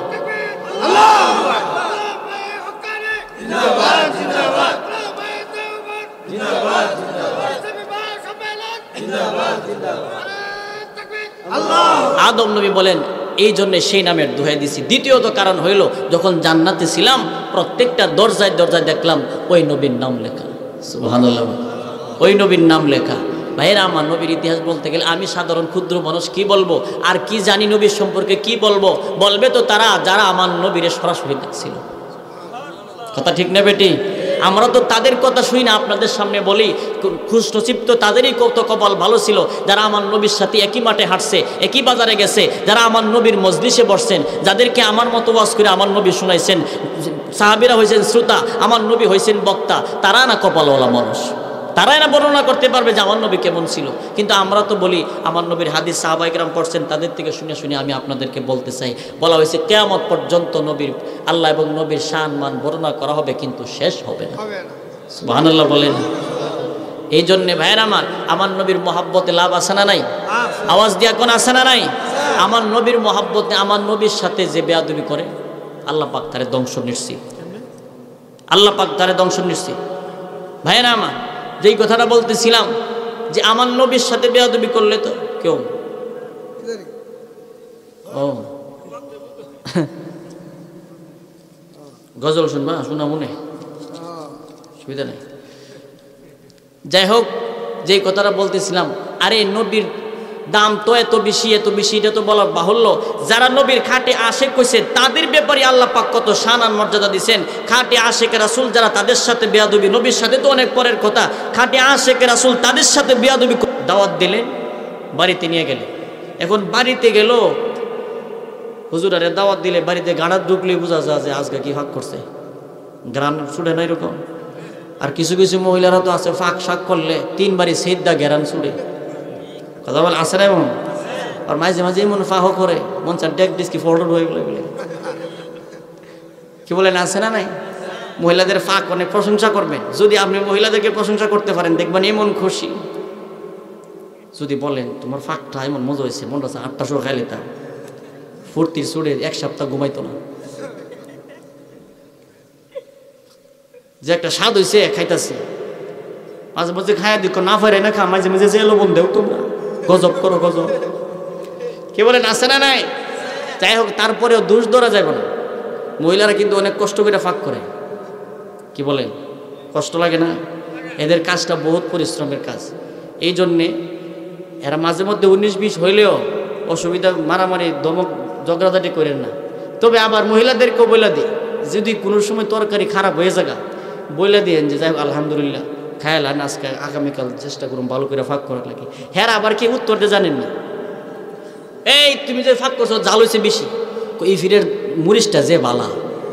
আদম নবী বলেন, এই জন্য সেই নামের দোহাই দিছি। দ্বিতীয়ত কারণ হইল, যখন জান্নাতে ছিলাম প্রত্যেকটা দরজায় দরজায় দেখলাম ওই নবীর নাম লেখা। সুবহানাল্লাহ, ওই নবীর নাম লেখা। ভাইরা আমার, নবীর ইতিহাস বলতে গেলে আমি সাধারণ ক্ষুদ্র মানুষ কি বলবো, আর কি জানি নবীর সম্পর্কে কি বলবো? বলবে তো তারা যারা আমার নবীরে সরাসরি দেখছিল। কথা ঠিক না বেটি? আমরা তো তাদের কথা শুনি না, আপনাদের সামনে বলি। খুশনসিব তো তাদেরই কত কপাল ভালো ছিল যারা আমার নবীর সাথে একই মাঠে হাঁটছে, একই বাজারে গেছে, যারা আমার নবীর মজলিসে বসছেন, যাদেরকে আমার মতো ওয়াজ করে আমার নবী শুনাইছেন। সাহাবীরা হয়েছেন শ্রোতা, আমার নবী হয়েছেন বক্তা। তারা না কপালওয়ালা মানুষ, তারাই না বর্ণনা করতে পারবে যে আমার নবী কেমন ছিল। কিন্তু আমরা তো বলি আমার নবীর হাদিস সাহাবায়ে কেরাম পড়ছেন, তাদের থেকে শুনে শুনে আমি আপনাদেরকে বলতে চাই। বলা হয়েছে কিয়ামত পর্যন্ত নবীর আল্লাহ এবং নবীর শান মান বর্ণনা করা হবে, কিন্তু শেষ হবে না। সুবহানাল্লাহ বলেন। এই জন্যে ভাইয়ের আমার, আমার নবীর মহাব্বতে লাভ আছে না নাই? আওয়াজ দিয়া কোন আছে না নাই? আমার নবীর মহাব্বতে, আমার নবীর সাথে যে বেয়াদবি করে আল্লাহ পাক তারে ধ্বংস নিশ্চিত। আল্লাহ পাক তারে ধ্বংস নিশ্চিত। ভাইয়েরা আমার, যেই কথাটা বলতেছিলাম যে আমার নবীর সাথে বেয়াদবি করলে তো কেউ ও গজল শুনবা, শোনা মনে সুবিধা নেই। যাই হোক, যেই কথাটা বলতেছিলাম, আরে নবীর দাম তো এত বেশি এত বেশি, এটা তো বলার বাহুল্য। যারা নবীর খাটে আশেক হইছে তাদের ব্যাপারে আল্লাহ পাক কত শান আর মর্যাদা দিয়েছেন। খাটে আশেক রাসূল যারা, তাদের সাথে বেয়াদবি, নবীর সাথে তো অনেক পরের কথা, খাটে আশেক রাসূল তাদের সাথে বেয়াদবি দাওয়াত দিলেন, বাড়িতে নিয়ে গেলে। এখন বাড়িতে গেল, হুজুর আরে দাওয়াত দিলে বাড়িতে গাড়া ঢুকলে বোঝা যায় যে আজকে কি ফাঁক করছে, গ্রাম ছুড়ে না এরকম। আর কিছু কিছু মহিলারা তো আছে ফাঁক শাক করলে তিনবারই সেদ্ধা গেরান ছুড়ে। কথা বলে আসে না এমন? আর মাঝে মাঝে এমন ফাঁক করে মন চার ডেক ডিস্কি ফোল্ডার হয়ে বলে বলে কি বলেন, আছে না নাই? মহিলাদের ফাঁক অনেক প্রশংসা করবেন। যদি আপনি মহিলাদেরকে প্রশংসা করতে পারেন দেখবেন এমন খুশি। যদি বলেন তোমার ফাঁকটা এমন মজা হয়েছে, মনটা আছে আটটা শো খাইলে তা ফুর্তির চুড়ে এক সপ্তাহ ঘুমাইতো না, যে একটা স্বাদ হয়েছে খাইতেছি, মাঝে মাঝে খাইয়া দিক না ফারে না খা, মাঝে মাঝে যে লবণ দেও তোমরা, গজব করো গজব। কি বলেন, আছে না নাই? যাই হোক, তারপরেও দোষ ধরা যাবে না। মহিলারা কিন্তু অনেক কষ্ট করে ফাঁক করে। কি বলেন, কষ্ট লাগে না? এদের কাজটা বহুত পরিশ্রমের কাজ। এই জন্যে এরা মাঝে মধ্যে উনিশ বিশ হইলেও অসুবিধা, মারামারি ধমক ঝগড়াঝাটি করেন না। তবে আবার মহিলাদেরকেও বলে দিই, যদি কোনো সময় তরকারি খারাপ হয়ে যাগা বলে দিয়েন যে যাই হোক আলহামদুলিল্লাহ খায়ালান, আজকে আগামীকাল চেষ্টা করুন ভালো করে ফাঁক করার লাগে। হ্যাঁ, আবার কি উত্তরটা জানেন না, এই তুমি যে ফাঁক করছো জাল হয়েছে বেশি, এই ফিরের মুরিশটা যে বালা।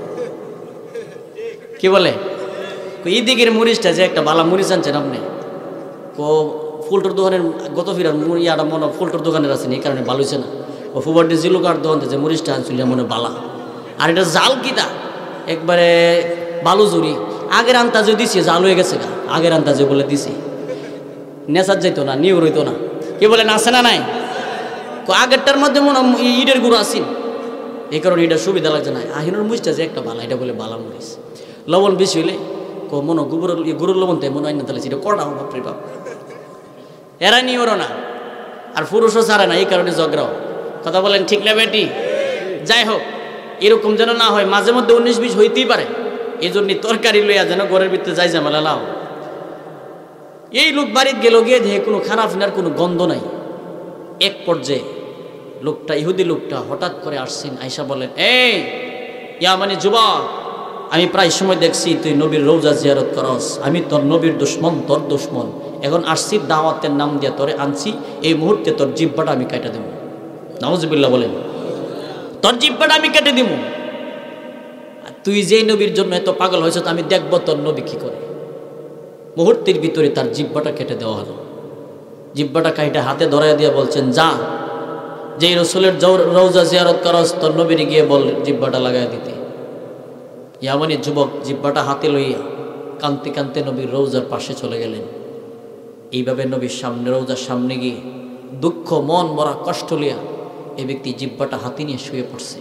কি বলে, এই দিকের মুরিশটা যে একটা বালা মুরিশ আনছেন আপনি, ও ফুলটোর দোকানের গত ফিরার ইয়াটা মনে ফুলটোর দোকানের আছেন, এই কারণে ভালো হয়েছে না। ও ফুবার্ডি জিলুকার দোকান যে মুরিশটা আনছিল মনে বালা, আর এটা জাল কিটা একবারে বালু জুড়ি। আগের আন্তাজে দিছে জাল হয়ে গেছে গা, আগের আন্তাজে বলে দিছে নেশার যাইতো না, নিউর হইতো না। কি বলেন, আছে না নাই? আগেরটার মধ্যে মনে ইটের গুঁড়ো আসিন, এই কারণে এটা সুবিধা লাগছে না। আহিনুর মুচটা যে একটা বালা, এটা বলে বালা মরিচ। লবণ বেশি হইলে কো মনে গোবর গরুর লবণ তাই মনে হয় না, তাহলে সেটা কটা বাপরে বাপ। এরা নিওরও না, আর পুরুষও ছাড়ে না, এই কারণে ঝগড়াও। কথা বলেন ঠিক না বেটি? যাই হোক, এরকম যেন না হয়, মাঝে মধ্যে উনিশ বিশ হইতেই পারে। এই জন্য তরকারি লইয়া যেন ঘরের ভিতরে যাই ঝামেলা লাও। এই লোক বাড়িতে গেল, গিয়ে দেখে কোনো খারাপ নার কোনো গন্ধ নাই। এক পর্যায়ে লোকটা, ইহুদি লোকটা হঠাৎ করে আসছেন, আয়সা বলেন, এই ইয়া মানে যুবক, আমি প্রায় সময় দেখছি তুই নবীর রওজা জিয়ারত করস, আমি তোর নবীর দুশ্মন, তোর দুশ্মন, এখন আসছি দাওয়াতের নাম দিয়ে তোরে আনছি, এই মুহূর্তে তোর জিহ্বাটা আমি কেটে দেব। নাউজুবিল্লাহ বলেন, তোর জিহ্বাটা আমি কেটে দিব। তুই যেই নবীর জন্য এত পাগল হয়েছ, আমি দেখব তোর নবী কি করে। মুহূর্তের ভিতরে তার জিহ্বাটা কেটে দেওয়া হলো। জিহ্বাটা কাইটা হাতে ধরাইয়া দিয়ে বলছেন, যা, যেই রসুলের রওজা জিয়ারত করস তোর নবীর গিয়ে বল জিহ্বাটা লাগাই দিতে। ইয়ামানি যুবক জিহ্বাটা হাতে লইয়া কান্তে কান্তে নবীর রওজার পাশে চলে গেলেন। এইভাবে নবীর সামনে, রওজার সামনে গিয়ে দুঃখ মন ভরা কষ্ট লিয়া এই ব্যক্তি জিহ্বাটা হাতে নিয়ে শুয়ে পড়ছে।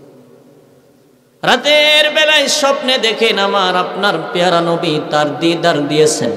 রাতের বেলায় স্বপ্নে দেখেন আমার আপনার পেয়ারা নবী তার দিদার দিয়েছেন।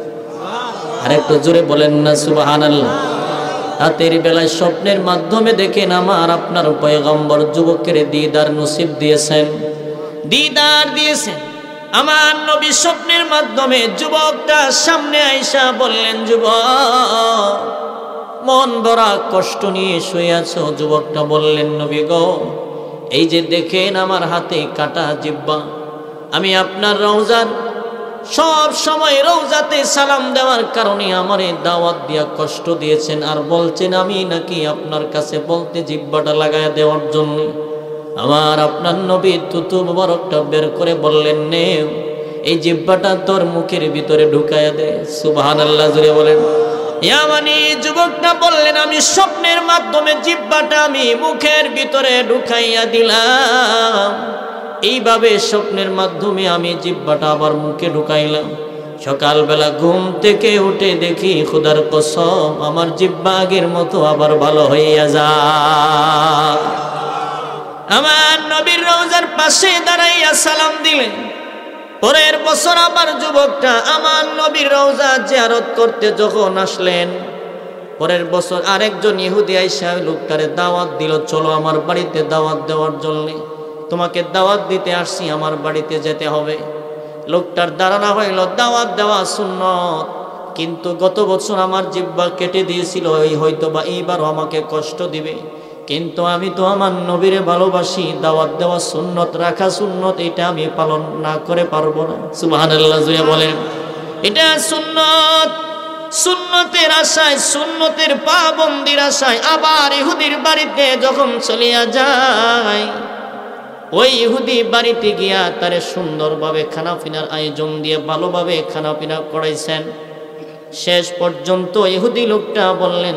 আর একটু জোরে বলেন না সুবহানাল্লাহ। রাতের বেলায় স্বপ্নের মাধ্যমে দেখেন আমার আপনার পয়গম্বর যুবকের দিদার নসিব দিয়েছেন, দিদার দিয়েছেন। আমার নবী স্বপ্নের মাধ্যমে যুবকটা সামনে আইসা বললেন, যুবক মন ভরা কষ্ট নিয়ে শুয়ে আছো। যুবকটা বললেন, নবী গো, এই যে দেখেন আমার হাতে কাটা জিহ্বা, আমি আপনার রওজার সব সময় রওজাতে সালাম দেওয়ার কারণে আমারে দাওয়াত দিয়া কষ্ট দিয়েছেন, আর বলছেন আমি নাকি আপনার কাছে বলতে জিহ্বাটা লাগায় দেওয়ার জন্য। আমার আপনার নবী তুতু মোবারকটা বের করে বললেন, নে এই জিহ্বাটা তোর মুখের ভিতরে ঢুকায়া দে। সুবহানাল্লাহ জুড়ে বলেন। ইয়ামানি যুবকটা বললেন, আমি স্বপ্নের মাধ্যমে জিহ্বাটা আমি মুখের ভিতরে ঢুকাইয়া দিলাম। এইভাবে স্বপ্নের মাধ্যমে আমি জিহ্বাটা আবার মুখে ঢুকাইলাম। সকালবেলা ঘুম থেকে উঠে দেখি খোদার কসম আমার জিহ্বা আগের মতো আবার ভালো হইয়া যায়। আমার নবীর রওজার পাশে দাঁড়াইয়া সালাম দিলেন। পরের বছর আবার যুবকটা আমার নবীর রওজা জিয়ারত করতে যখন আসলেন, পরের বছর আরেকজন ইহুদি আইসা লোকটারে দাওয়াত দিল, চলো আমার বাড়িতে দাওয়াত দেওয়ার জন্য, তোমাকে দাওয়াত দিতে আসছি, আমার বাড়িতে যেতে হবে। লোকটার ধারণা হইল দাওয়াত দেওয়া সুন্নত, কিন্তু গত বছর আমার জিহ্বা কেটে দিয়েছিল, এই হয়তো বা এইবারও আমাকে কষ্ট দিবে, কিন্তু আমি তো আমার নবীরে ভালোবাসি, দাওয়াত দেওয়া সুন্নত, রাখা সুন্নত, এটা আমি পালন না করে পারবো না। সুবহানাল্লাহ জুড়ে বলেন। এটা সুন্নত, সুন্নতের আশায়, সুন্নতের পাবন্দির আশায় আবার ইহুদির বাড়িতে যখন চলিয়া যায়, ওই ইহুদি বাড়িতে গিয়া তারে সুন্দরভাবে খানাপিনার আয়োজন দিয়ে ভালোভাবে খানাপিনা করাইছেন। শেষ পর্যন্ত ইহুদি লোকটা বললেন,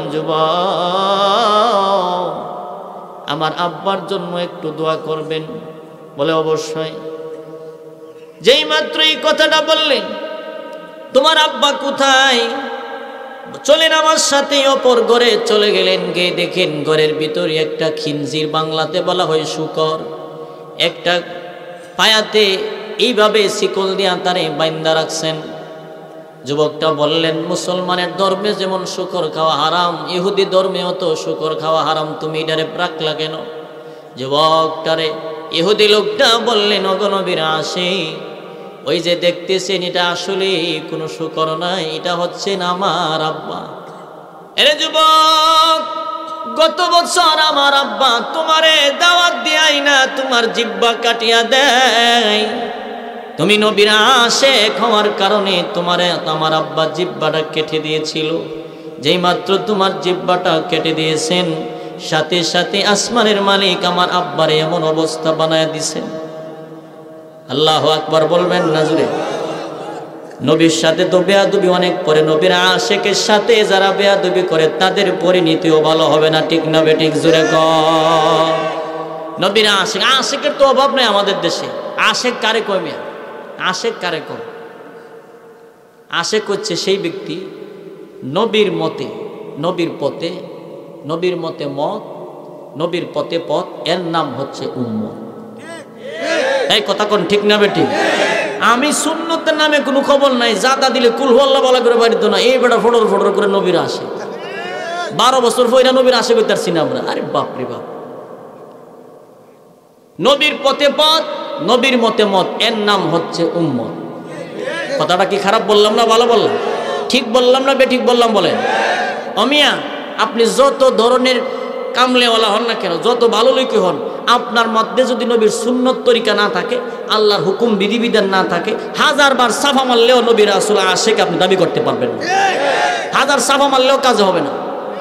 যুবক আমার আব্বার জন্য একটু দোয়া করবেন। বলে অবশ্যই। যেই মাত্র এই কথাটা বললেন, তোমার আব্বা কোথায়? চলেন আমার সাথে। অপর ঘরে চলে গেলেন, গিয়ে দেখেন ঘরের ভিতরে একটা খিনজির, বাংলাতে বলা হয় শুকর, একটা পায়াতে এইভাবে শিকল দিয়া তারে বাইন্দা রাখছেন। যুবকটা বললেন, মুসলমানের ধর্মে যেমন শুকর খাওয়া হারাম, ইহুদি ধর্মেও তো শুকর খাওয়া হারাম, তুমি এটারে রাখলা কেন? যুবকটারে ইহুদি লোকটা বললেন, ওগো নবীর আসে, ওই যে দেখতেছেন এটা আসলে কোনো শুকর নাই, এটা হচ্ছে আমার আব্বা। এরে যুবক, গত বছর আমার আব্বা তোমারে দাওয়াত দিয়াই না তোমার জিহ্বা কাটিয়া দেয়, তুমি নবীর আশিক হওয়ার কারণে তোমারে আমার আব্বা জিহ্বাটা কেটে দিয়েছিল। যেই মাত্র তোমার জিহ্বাটা কেটে দিয়েছেন, সাথে সাথে আসমানের মালিক আমার আব্বারে এমন অবস্থা বানায় দিছেন। আল্লাহু আকবার বলবেন না জুড়ে। নবীর সাথে তো বেয়াদবি অনেক পরে, নবীর আশিকের সাথে যারা বেয়াদবি করে তাদের পরিণতিও ভালো হবে না, ঠিক না বেঠিক জুড়ে কর। নবীর আশিক, আশিকের তো অভাব নেই আমাদের দেশে। আশিক কারে কমিয়া, আশিক কারে কম? আশিক হচ্ছে সেই ব্যক্তি নবীর মতে, নবীর পথে, নবীর মতে মত, নবীর পথে পথ, এর নাম হচ্ছে উম্মত। এই কথা কোন ঠিক না বেটি? আমি সুন্নতের নামে কোনো খবর নাই, জাদা দিলে কুল আল্লাহ বলা করে বাড়িতে না, এই বেটা ফটোর ফটোর করে নবীর আসে, বারো বছর পয়রা নবীর আসে করতে পারছি না আমরা। আরে বাপরে বাপ, নবীর পথে পথ, নবীর মতে মত, এর নাম হচ্ছে উম্মত। কথাটা কি খারাপ বললাম না ভালো বললাম? ঠিক বললাম না বেঠিক বললাম বলেন? অমিয়া, আপনি যত ধরনের কামলেওয়ালা হন না কেন, যত ভালো লোকই হন, আপনার মধ্যে যদি নবীর সুন্নত তরিকা না থাকে, আল্লাহর হুকুম বিধিবিধান না থাকে, হাজার বার সাফা মারলেও নবী রাসূল আশিক আপনি দাবি করতে পারবেন না। হাজার সাফা মারলেও কাজ হবে না।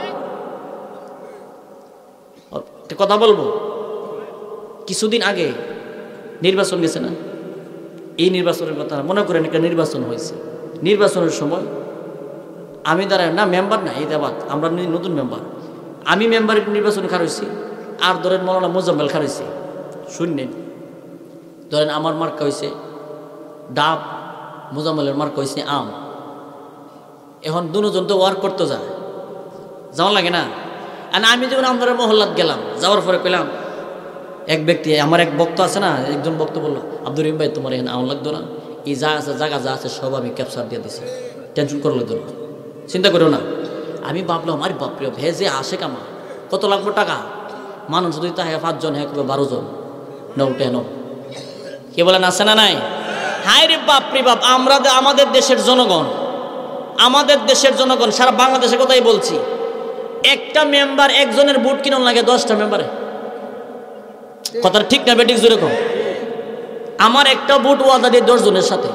কথা বলবো, কিছুদিন আগে নির্বাচন গেছে না, এই নির্বাচনের কথা মনে করেন একটা নির্বাচন হয়েছে। নির্বাচনের সময় আমি দাঁড়ায় না, মেম্বার না, এই দেবাত আমরা নতুন মেম্বার, আমি মেম্বার নির্বাচনে খার হয়েছি, আর ধরেন মৌলানা মোজাম্মেল খার হয়েছে। শুনলেন, ধরেন আমার মার্কা হয়েছে ডাব, মোজাম্মেলের মার্কা হয়েছে আম। এখন দুজন তো ওয়ার্ক করতে যায়, যাওয়া লাগে না। আর আমি যখন আমাদের মহল্লাত গেলাম, যাওয়ার পরে পেলাম এক ব্যক্তি, আমার এক বক্তা আছে না, একজন বক্তা বললো, আব্দুর রহিম ভাই তোমার এখানে আম লাগতো না, এই যা আছে জায়গা যা আছে সব আমি ক্যাপচার দিয়ে দিছি, টেনশন করে লাগতো না, চিন্তা করো না। আমি ভাবলাম আরে বাপরে ভেজে আসে কামা, কত লাগবে টাকা, মানুষ যদি তা হ্যাঁ পাঁচজন, হ্যাঁ কবে বারো জন, নৌ টেন, কে বলেন আছে না নাই? হায় রে বাপরে বাপ, আমরা আমাদের দেশের জনগণ, আমাদের দেশের জনগণ সারা বাংলাদেশের কথাই বলছি, একটা মেম্বার একজনের ভোট কিনুন লাগে দশটা মেম্বারে। কথাটা ঠিক না বেঠিক জোরে কম? আমার একটা ভোট ওয়াদা দিই দশ জনের সাথে,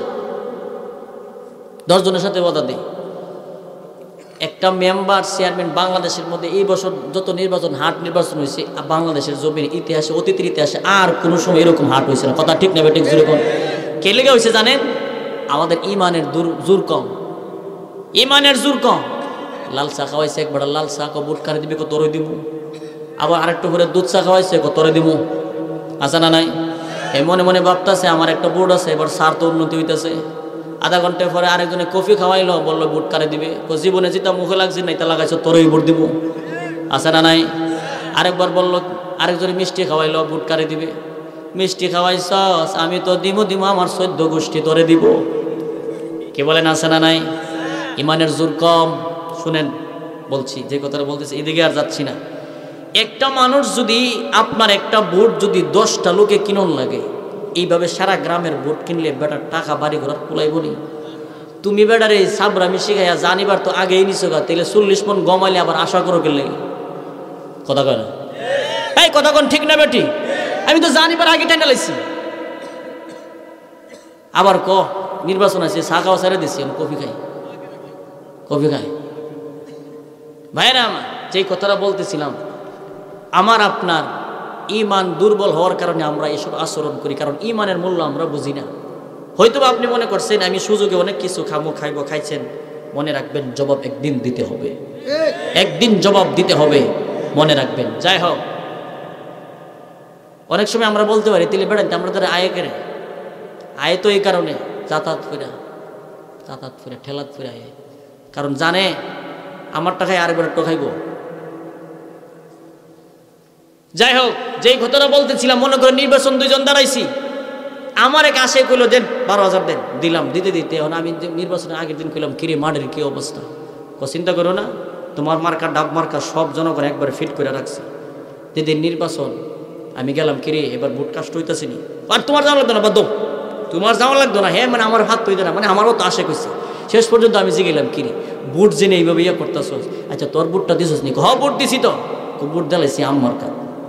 দশ জনের সাথে ওয়াদা দিই। একটা মেম্বার চেয়ারম্যান বাংলাদেশের মধ্যে এই বছর যত নির্বাচন হাট নির্বাচন হয়েছে বাংলাদেশের জমির ইতিহাসে, অতীতের ইতিহাসে আর কোনো সময় এরকম হাট হয়েছে না। কথা ঠিক না বেঠিক জোরে কম? কে লেগে হয়েছে জানেন? আমাদের ইমানের জোর কম, ইমানের জোর কম। লাল চা খাওয়াইছে একবার, লাল চা কো বুট কারে দিবি, কত দিব। আবার আরেকটু করে দুধ চা খাওয়াইছে, কত দিব। আছে না নাই? এই মনে মনে ভাবতেছে আমার একটা বুট আছে, এবার সার তো উন্নতি হইতেছে। আধা ঘন্টা পরে আরেকজনে কফি খাওয়াইলো, বললো বুট কারে দিবে, জীবনে যেটা মুখে লাগছে না এটা লাগাইছো, তোরই বুট দিব। আছে না নাই? আরেকবার বললো, আরেকজনে মিষ্টি খাওয়াইলো, বুট কারে দিবে, মিষ্টি খাওয়াইছ, আমি তো দিব দিব আমার চোদ্দ গোষ্ঠী তোরে দিব। কে বলেন আছে না নাই? ইমানের জোর কম। শুনেন বলছি, যে কথাটা বলতেছি এদিকে আর যাচ্ছি না। একটা মানুষ যদি আপনার একটা ভোট যদি দশটা লোকে কিনুন লাগে, এইভাবে সারা গ্রামের ভোট কিনলে বেটার টাকা বাড়ি ঘোরার কুলাইব নি? তুমি বেটার এই সাবরামি শিখাইয়া জানিবার তো আগেই নিছো গা, তাহলে চল্লিশ মন গমাইলে আবার আশা করো গেলে কথা কয় না? এই কথা কোন ঠিক না বেটি? আমি তো জানিবার আগে টাইনা লাইছি। আবার ক নির্বাচন আছে, চা খাওয়া ছেড়ে দিচ্ছি, আমি কফি খাই, কফি খাই। ভাইরা আমার, যেই কথাটা বলতেছিলাম, আমার আপনার ইমান দুর্বল হওয়ার কারণে আমরা এসব আচরণ করি, কারণ ইমানের মূল্য আমরা বুঝি না। হয়তো আপনি মনে করছেন আমি সুযোগে অনেক কিছু খামো খাইব, খাইছেন, মনে রাখবেন জবাব একদিন দিতে হবে, একদিন জবাব দিতে হবে, মনে রাখবেন। যাই হোক, অনেক সময় আমরা বলতে পারি তিলে বেড়ান আমরা তারা আয় করে, আয় তো এই কারণে যাতায়াত ফিরা, যাতায়াত ফিরা ঠেলাত ফিরা আয়, কারণ জানে আমার টাকায় আরেকবার টোকাইব। যাই হোক, যেই কথাটা বলতেছিলাম, মনে করেন নির্বাচন দুইজন দাঁড়াইছি, আমার এক আশে কইলো দেন বারো হাজার দেন, দিলাম, দিতে দিতে এখন আমি নির্বাচনের আগের দিন কইলাম কিরে মাঠের কি অবস্থা, ও চিন্তা করো না, তোমার মার্কা ডাব মার্কা সব জনগণ একবারে ফিট করে রাখছে। দিদির নির্বাচন আমি গেলাম, কিরে এবার ভোট কাস্ট হইতেছে নি, আর তোমার যাওয়া লাগতো না, বাদ তোমার যাওয়া লাগতো না, হ্যাঁ মানে আমার হাত হইতে না, মানে আমারও তো আশে কইছে। শেষ পর্যন্ত আমি জিগেলাম কিরে বুট জেনে এইভাবে ইয়ে করতেছ, আচ্ছা তোর বুটটা দিছিস নি? হ বুট দিছি তো, বুট দিলাইছি আম মার্কা।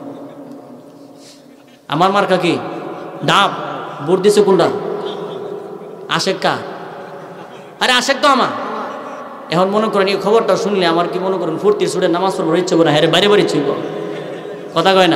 আমার মার্কা কি? ডাব। বুট দিছে কোনটা? আশেক কা? আরে আশেক তো আমার। এখন মনে করেন এই খবরটা শুনলে আমার কি মনে করেন ফুর্তির ছুটে নামাজ পড়বো ইচ্ছে করে, হ্যাঁ বাইরে বাড়ি ছুইব, কথা কয় না?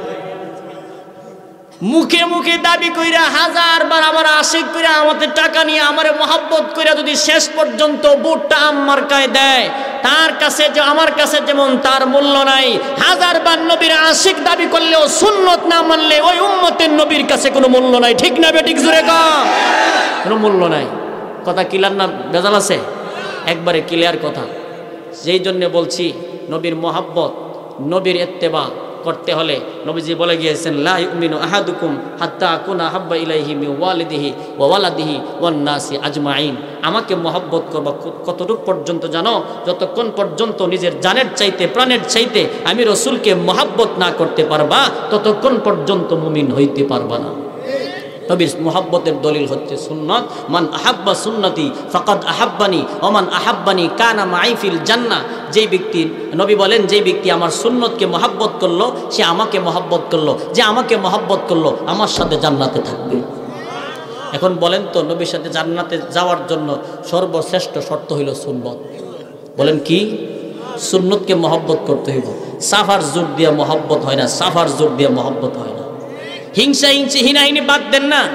মুখে মুখে দাবি কইরা হাজার বার আমার আশিক কইরা আমাদের টাকা নিয়ে আমারে মহব্বত কইরা যদি শেষ পর্যন্ত বুটটা আম মার্কায় দেয়, তার কাছে যে আমার কাছে যেমন তার মূল্য নাই। হাজার বার নবীর আশিক দাবি করলেও সুন্নত না মানলে ওই উম্মতের নবীর কাছে কোনো মূল্য নাই। ঠিক না বেঠিক জোরে কও? কোনো মূল্য নাই। কথা ক্লিয়ার না ভেজাল আছে? একবারে ক্লিয়ার কথা। যেই জন্য বলছি নবীর মহব্বত, নবীর ইত্তেবা করতে হলে নবীজি বলে গিয়েছেন লা ইউমিনু আহাদুকুম হাত্তা আকুনা হাব্বা ইলাইহি মিন ওয়ালিদিহি ওয়া ওয়ালাদিহি ওয়ান নাসি আজমাইন। আমাকে মহব্বত করবা কতটুক পর্যন্ত জানো? যতক্ষণ পর্যন্ত নিজের জানের চাইতে প্রাণের চাইতে আমি রসুলকে মহব্বত না করতে পারবা ততক্ষণ পর্যন্ত মুমিন হইতে পারবা না। নবীর মুহাব্বতের দলিল হচ্ছে সুন্নাত। মান আহাব্বা সুন্নতি ফাকাদ আহাব্বানি ওয়া মান আহাব্বানি কানা মাই ফিল জান্নাহ। যেই ব্যক্তি, নবী বলেন, যেই ব্যক্তি আমার সুন্নতকে মহব্বত করলো সে আমাকে মহব্বত করলো, যে আমাকে মহব্বত করলো আমার সাথে জান্নাতে থাকবে। এখন বলেন তো, নবীর সাথে জান্নাতে যাওয়ার জন্য সর্বশ্রেষ্ঠ শর্ত হইল সুন্নত। বলেন কি? সুন্নতকে মহব্বত করতে হইব। সাফার জোর দিয়া মহব্বত হয় না, সাফার জোর দিয়া মহব্বত হয় না। হিংসা হিংসি হিনাহিনি বাদ দেন না।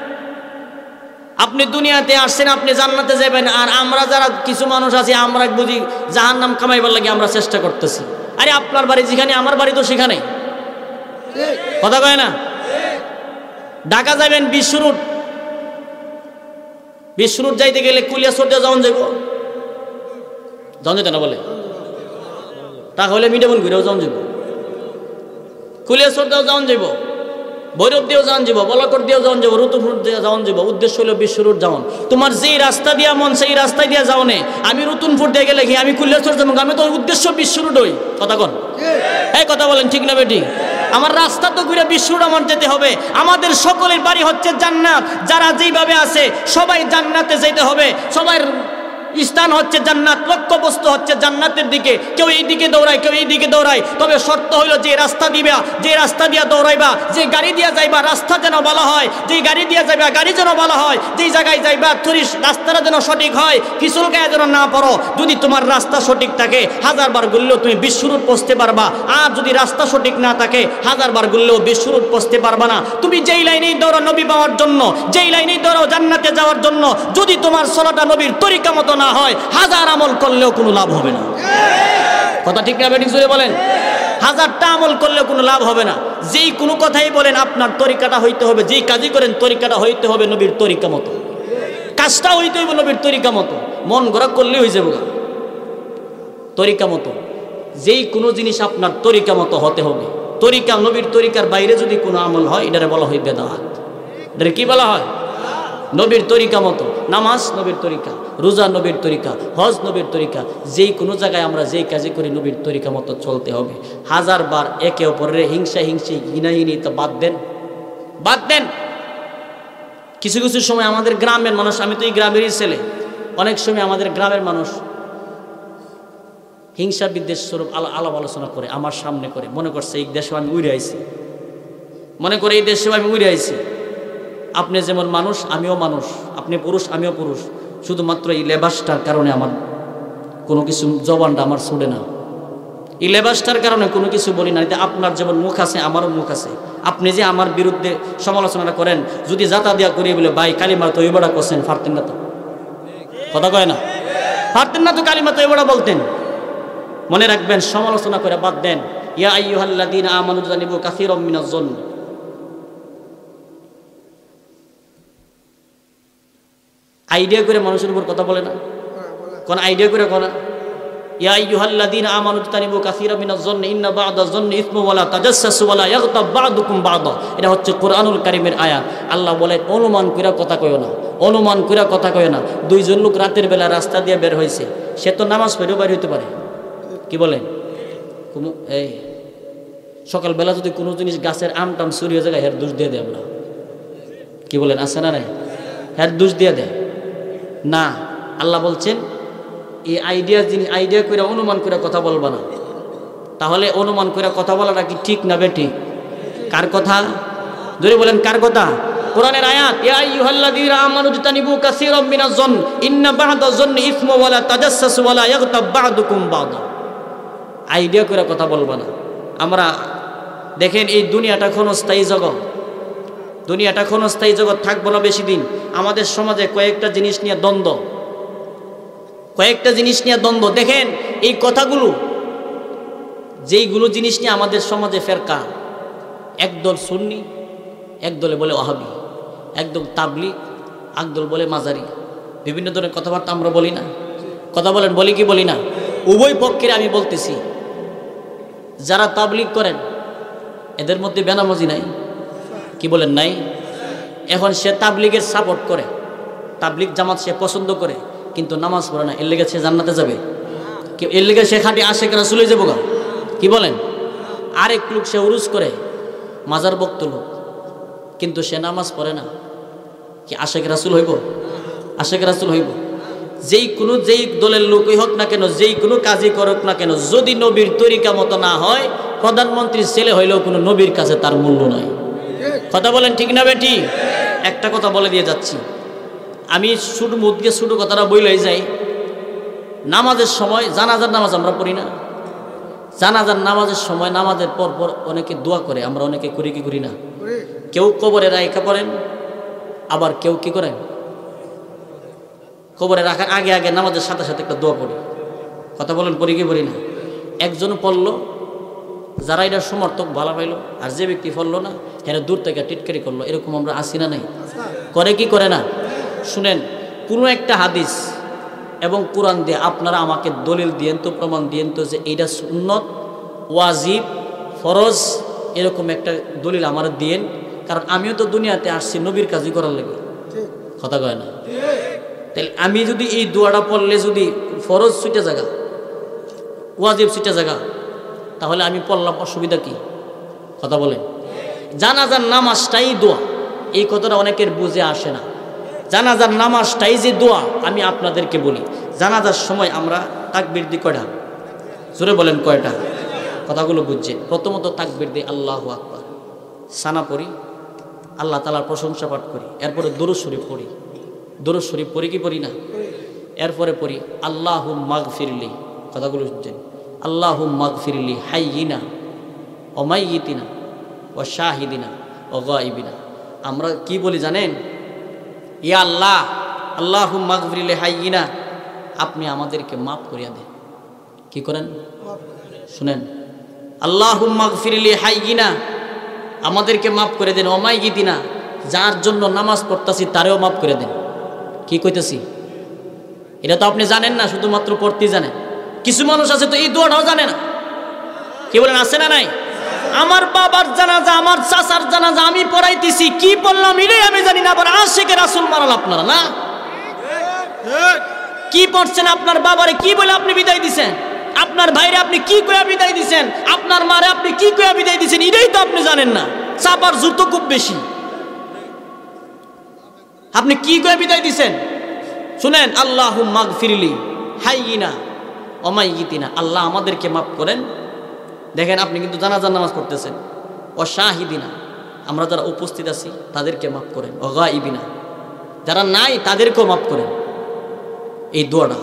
আপনি দুনিয়াতে আসছেন, আপনি জান্নাতে যাবেন, আর আমরা যারা কিছু মানুষ আছি আমরা বুঝি জাহান্নাম কামাইবার লাগে আমরা চেষ্টা করতেছি। আরে আপনার বাড়ি যেখানে, আমার বাড়ি তো সেখানে, কথা কয় না? ঢাকা যাবেন বিশ্ব রুট, বিশ্ব রুট যাইতে গেলে কুলিয়াছড় দিয়ে যাওয়ান যাইব, যাওয়ান যেত না বলে, টাকা হলে মিটাবন ঘুরেও যাওয়ান যাইব, কুলিয়াছড় দিয়েও যাওয়ান যাইব, ভৈরব দিয়েও যাওয়ান যাব, বলাকট দিয়েও যাওয়ান যাব, রুতুপুর দিয়ে যাওয়ান যাব। উদ্দেশ্য হলো বিশ্ব রুট যাওয়ান। তোমার যেই রাস্তা দিয়া মন সেই রাস্তায় দিয়ে যাও নে। আমি রতুনপুর দিয়ে গেলে কি আমি কুলিয়াছড় যাবো? আমি তো উদ্দেশ্য বিশ্ব রুট হই। কথা কন, এই কথা বলেন ঠিক না বেটি? আমার রাস্তা তো ঘুরে বিশ্ব রুট আমার যেতে হবে। আমাদের সকলের বাড়ি হচ্ছে জান্নাত। যারা যেইভাবে আছে সবাই জান্নাতে যেতে হবে, সবাই স্থান হচ্ছে জান্নাত, লক্ষ্যবস্তু হচ্ছে জান্নাতের দিকে। কেউ এই দিকে দৌড়ায়, কেউ এই দিকে দৌড়ায়। তবে শর্ত হইল যে রাস্তা দিবা, যে রাস্তা দিয়া দৌড়াইবা, যে গাড়ি দিয়া যাইবা রাস্তা যেন ভালো হয়, যে গাড়ি দিয়া যাইবা গাড়ি যেন ভালো হয়, যেই জায়গায় যাইবা থরিস রাস্তাটা যেন সঠিক হয়, কিশোর গায়ে যেন না পড়ো। যদি তোমার রাস্তা সঠিক থাকে হাজার বার ঘুরলেও তুমি বিশ্ব রুট পৌঁছতে পারবা। আর যদি রাস্তা সঠিক না থাকে হাজার বার ঘুরলেও বিশ্ব রুট পৌঁছতে পারবা না। তুমি যেই লাইনেই দৌড়াও নবী পাওয়ার জন্য, যেই লাইনেই দৌড়াও জান্নাতে যাওয়ার জন্য, যদি তোমার চলাটা নবীর তরিকা মতো না হয় হাজার আমল করলেও কোনো লাভ হবে না। কথা ঠিক না বেঠিক জোরে বলেন? হাজারটা আমল করলেও কোনো লাভ হবে না। যেই কোনো কথাই বলেন আপনার তরিকাটা হইতে হবে, যেই কাজই করেন তরিকাটা হইতে হবে নবীর তরিকা মতো, কাজটা হইতে হবে নবীর তরিকা মতো। মন গড়া করলে হয়ে যাবে তরিকা মতো। যেই কোনো জিনিস আপনার তরিকা মতো হতে হবে। তরিকা নবীর তরিকার বাইরে যদি কোনো আমল হয় এটারে বলা হয় বেদাত। এটারে কি বলা হয়? নবীর তরিকা মতো। নামাজ নবীর তরিকা, রোজা নবীর তরিকা, হজ নবীর তরিকা। যেই কোনো জায়গায় আমরা যেই কাজে করি নবীর তরিকা মতো চলতে হবে। হাজার বার একে অপরের হিংসা হিংসি হিনাহিনি তো বাদ দেন, বাদ দেন। কিছু কিছু সময় আমাদের গ্রামের মানুষ, আমি তো এই গ্রামেরই ছেলে, অনেক সময় আমাদের গ্রামের মানুষ হিংসা বিদ্বেষ স্বরূপ আলাপ আলোচনা করে আমার সামনে করে, মনে করছে এই দেশেও আমি উড়ে আইছি, মনে করে এই দেশেও আমি উড়ে আইছি। আপনি যেমন মানুষ আমিও মানুষ, আপনি পুরুষ আমিও পুরুষ, শুধুমাত্র এই লেবাসটার কারণে আমার কোনো কিছু জবানটা আমার ছুটে না। এই লেবাসটার কারণে কোনো কিছু বলি না। আপনার যেমন মুখ আছে আমারও মুখ আছে। আপনি যে আমার বিরুদ্ধে সমালোচনাটা করেন, যদি যাতা দিয়া করিয়ে বলে ভাই কালিমা তো এবারা করছেন, পারতেন না তো? কথা কয় না? পারতেন না তো কালিমা তো এবারা বলতেন? মনে রাখবেন, সমালোচনা করে বাদ দেন। ইয়া আইয়ুহাল্লাযীনা আমানু জানিবু কাসীরাম মিনাজ জন্নি। আইডিয়া করে মানুষের উপর কথা বলে না, কোন আইডিয়া করে কোন ইয়া আইয়ুহাল্লাযীনা আমানু তানিবু কাসীরাম মিনাজ জন্নি ইন্না বা'দাজ জন্নি ইসমু ওয়ালা তাজাসসাসু ওয়ালা ইয়াগতাব বা'দুকুম বা'দা। এটা হচ্ছে কোরআনুল কারীমের আয়াত। আল্লাহ বলে অনুমান কইরা কথা কইও না, অনুমান কইরা কথা কইও না। দুইজন লোক রাতের বেলা রাস্তা দিয়ে বের হয়েছে, সে তো নামাজ পড়েও বের হইতে পারে, কি বলেন? এই সকালবেলা যদি কোনো জিনিস গাছের আম টাম চুরি হয়ে যায় হের দোষ দিয়ে দেয় আমরা, কি বলেন? আছে না নাই? হের দোষ দিয়ে দেয় না। আল্লাহ বলছেন এই আইডিয়া জিনিস আইডিয়া করে অনুমান করে কথা বলবা না। তাহলে অনুমান করে কথা বলাটা কি ঠিক না বেঠিক? কার কথা? যদি বলেন কার কথা? কোরআনের আয়াত, ইয়া আইয়ুহাল্লাযীনা আমানু তানিবু কাসীরাম মিনাজ জন্নি ইন্না বা'দাজ জন্নি ইসমু ওয়ালা তাজাসসাসু ওয়ালা ইয়াগতাব বা'দুকুম বা'দা। আইডিয়া করে কথা বলবা না। আমরা দেখেন এই দুনিয়াটা ক্ষণস্থায়ী জগৎ, দুনিয়াটা ক্ষণস্থায়ী জগৎ, থাকবো না বেশি দিন। আমাদের সমাজে কয়েকটা জিনিস নিয়ে দ্বন্দ্ব, কয়েকটা জিনিস নিয়ে দ্বন্দ্ব। দেখেন এই কথাগুলো, যেইগুলো জিনিস নিয়ে আমাদের সমাজে ফেরকা, একদল সুন্নি, একদলে বলে ওয়াহাবি, একদল তাবলিগ, একদল বলে মাজারি। বিভিন্ন ধরনের কথাবার্তা আমরা বলি না, কথা বলেন, বলি কি বলি না? উভয় পক্ষের আমি বলতেছি। যারা তাবলিগ করেন এদের মধ্যে বেনামাজি নাই, কি বলেন? নাই। এখন সে তাবলিগের সাপোর্ট করে, তাবলিগ জামাত সে পছন্দ করে, কিন্তু নামাজ পড়ে না। এর লেগে সে জান্নাতে যাবে? এর লেগে সে খাঁটি আশেক রাসূলে যাবো গা, কি বলেন? আরেক লোক সে উরুস করে, মাজার ভক্ত লোক, কিন্তু সে নামাজ পড়ে না, কি আশেক রাসূল হইব? আশেক রাসূল হইব? যেই কোনো যেই দলের লোকই হোক না কেন, যেই কোনো কাজই করুক না কেন, যদি নবীর তরিকা মতো না হয়, প্রধানমন্ত্রীর ছেলে হইলেও কোনো নবীর কাছে তার মূল্য নাই। কথা বলেন ঠিক না বেটি? একটা কথা বলে দিয়ে যাচ্ছি, আমি শুধু মুদকে শুধু কথাটা বইলাই যাই। নামাজের সময় জানাজার নামাজ আমরা পড়ি না? জানাজার নামাজের সময় নামাজের পর পর অনেকে দোয়া করে, আমরা অনেকে করি কি করি না? কেউ কবরে রাইখা পড়েন, আবার কেউ কি করেন কবরে রাখার আগে আগে নামাজের সাথে সাথে একটা দোয়া পড়ি। কথা বলেন পড়ি কি পড়ি না? একজন পড়ল, যারা এটা সমর্থক ভালো পাইল, আর যে ব্যক্তি পড়লো না এরা দূর থেকে টিটকারি করলো, এরকম আমরা আসি না নাই? করে কি করে না? শুনেন, কোনো একটা হাদিস এবং কোরআন দিয়ে আপনারা আমাকে দলিল দিয়েন তো, প্রমাণ দিয়েন তো যে এইটা সুন্নত, ওয়াজিব, ফরজ, এরকম একটা দলিল আমার দিয়েন। কারণ আমিও তো দুনিয়াতে আসছি নবীর কাজই করার লাগে। কথা কয় না? তাহলে আমি যদি এই দোয়াটা পড়লে যদি ফরজ ছুটে জায়গা, ওয়াজিব ছুটে জায়গা, তাহলে আমি পড়লাম, অসুবিধা কি? কথা বলেন। জানাজার নামাজটাই দোয়া, এই কথাটা অনেকের বুঝে আসে না। জানাজার নামাজটাই যে দোয়া, আমি আপনাদেরকে বলি, জানাজার সময় আমরা তাকবীর দিই কয়টা? জোরে বলেন কয়টা? কথাগুলো বুঝছেন? প্রথমত তাকবীর দিই আল্লাহু আকবার, সানা পড়ি, আল্লাহ তাআলার প্রশংসা পাঠ করি, এরপরে দুরূদ শরীফ পড়ি। দুরূদ শরীফ পড়ি কি পড়ি না? এরপরে পড়ি আল্লাহুম্মা মাগফিরলি। কথাগুলো বুঝছেন? আল্লাহুম্মা মাগফিরলি হাইয়িনা ওয়া মাইয়িতিনা ওয়া শাহিদিনা ওয়া গায়িবিনা। আমরা কি বলি জানেন? ইয়া আল্লাহ, আল্লাহুম্মা মাগফিরলি হাইয়িনা, আপনি আমাদেরকে মাফ করিয়া দেন। কি করেন? শুনেন, আল্লাহুম্মা মাগফিরলি হাইয়িনা, আমাদেরকে মাফ করে দেন, ওয়া মাইয়িতিনা, যার জন্য নামাজ পড়তাছি তারেও মাফ করে দেন। কি কইতেছি? এটা তো আপনি জানেন না, শুধুমাত্র পড়তেই জানেন। কিছু মানুষ আছে তো এই দোয়াটাও জানে না। কি বলেন, আছে না নাই? আমার বাবার জানাজা, আমার চাচার জানাজা আমি পড়াইতেছি, কি বললাম এটাই আমি জানি না, আবার আশিকে রাসূল মারাল আপনারা না? কি পড়ছেন? আপনার বাবারে কি বলে আপনি বিদায় দিছেন? আপনার ভাইরে আপনি কি কইয়া বিদায় দিছেন? আপনার মারে আপনি কি কইয়া বিদায় দিছেন? এটাই তো আপনি জানেন না। চাপার জোর তো খুব বেশি। আপনি কি কইয়া বিদায় দিছেন? শুনেন, আল্লাহুম্মা মাগফিরলি হাইয়িনা ওয়া মাইয়িতিনা, আল্লাহ আমাদেরকে মাফ করেন। দেখেন, আপনি কিন্তু জানাজার নামাজ পড়তেছেন। ও শাহিদিনা, আমরা যারা উপস্থিত আছি তাদেরকে মাফ করেন। ও গায়িবিনা, যারা নাই তাদেরকেও মাফ করেন। এই দোয়াটা।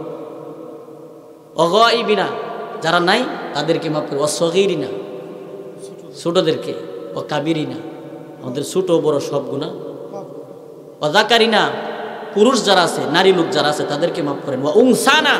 ও গায়িবিনা, যারা নাই তাদেরকে মাফ করেন। ও সগীরিনা, ছোটদেরকে। ও কাবিরিনা, আমাদের ছোট বড় সব গুনাহ। ও যাকারিনা, পুরুষ যারা আছে, নারী লোক যারা আছে তাদেরকে মাফ করেন। ও উনসানা,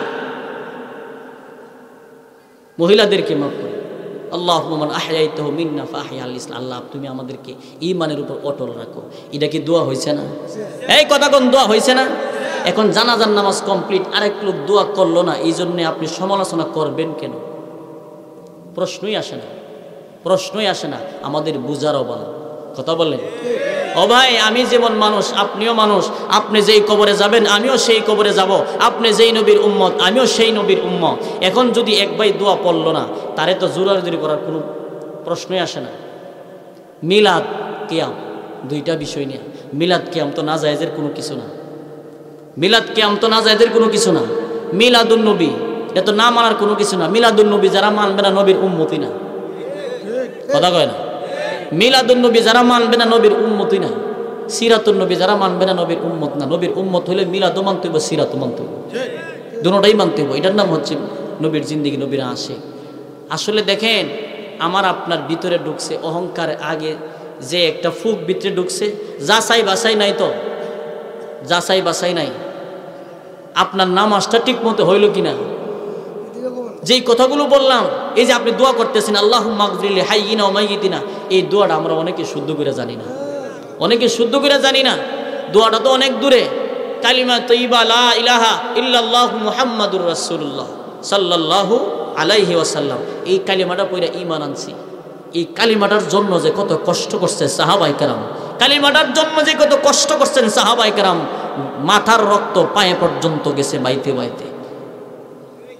মহিলাদেরকে মাফ করেন। আল্লাহুম্মা মান আহয়াইতাহু মিন্না ফাহইয়া আল ইসলাম, আল্লাহ তুমি আমাদেরকে ঈমানের উপর অটল রাখো। এটা কি দোয়া হইছে না? এই কথা কোন দোয়া হইছে না? এখন জানাজার নামাজ কমপ্লিট, আরেক লোক দোয়া করলো না, এই জন্য আপনি সমালোচনা করবেন কেন? প্রশ্নই আসে না, প্রশ্নই আসে না। আমাদের বুঝার অভাব। কথা বলেন। ও ভাই, আমি যেমন মানুষ আপনিও মানুষ। আপনি যেই কবরে যাবেন আমিও সেই কবরে যাব। আপনি যেই নবীর উম্মত আমিও সেই নবীর উম্মত। এখন যদি এক ভাই দোয়া পড়লো না, তারে তো জোরাজুরি করার কোনো প্রশ্নই আসে না। মিলাদ কিয়াম, দুইটা বিষয় নিয়ে। মিলাদ কিয়াম তো না জায়েজের কোনো কিছু না। মিলাদ কিয়াম তো না জায়েজের কোনো কিছু না। মিলাদুন নবী, এটা তো না মানার কোনো কিছু না। মিলাদুন নবী যারা মানবে না নবীর উম্মতই না। কথা কয় না? মিলাদুন নবী যারা মানবে না নবীর উম্মতই না। সিরাতুন নবী যারা মানবে না নবীর উম্মত না। নবীর উম্মত হলে মিলাদও মানতে হইব, সিরাতও মানতে হইব, দুটোটাই মানতে হইব। এটার নাম হচ্ছে নবীর জিন্দেগি, নবীর আশিক। আসলে দেখেন, আমার আপনার ভিতরে ঢুকছে অহংকার, আগে যে একটা ফুক ভিতরে ঢুকছে, যাচাই বাছাই নাই তো, যাচাই বাছাই নাই। আপনার নামাজটা ঠিক মতো হইল কিনা? যেই কথাগুলো বললাম, এই যে আপনি দোয়া করতেছেন আল্লাহুম্মা মাগফিরলি হাইয়িনা ওয়া মাইয়িতিনা, এই দোয়াটা আমরা অনেকে শুদ্ধ করে জানি না। অনেকে শুদ্ধ করে জানি না। দোয়াটা তো অনেক দূরে। কালিমা তাইয়্যিবা লা ইলাহা ইল্লাল্লাহু মুহাম্মাদুর রাসূলুল্লাহ সাল্লাল্লাহু আলাইহি ওয়াসাল্লাম, এই কালিমাটা পড়ে ঈমান আনছি। এই কালিমাটার জন্য যে কত কষ্ট করছে সাহাবায়ে কেরাম, কালিমাটার জন্য যে কত কষ্ট করছেন সাহাবায়ে কেরাম, মাথার রক্ত পায়ে পর্যন্ত গেছে বাইতে বাইতে।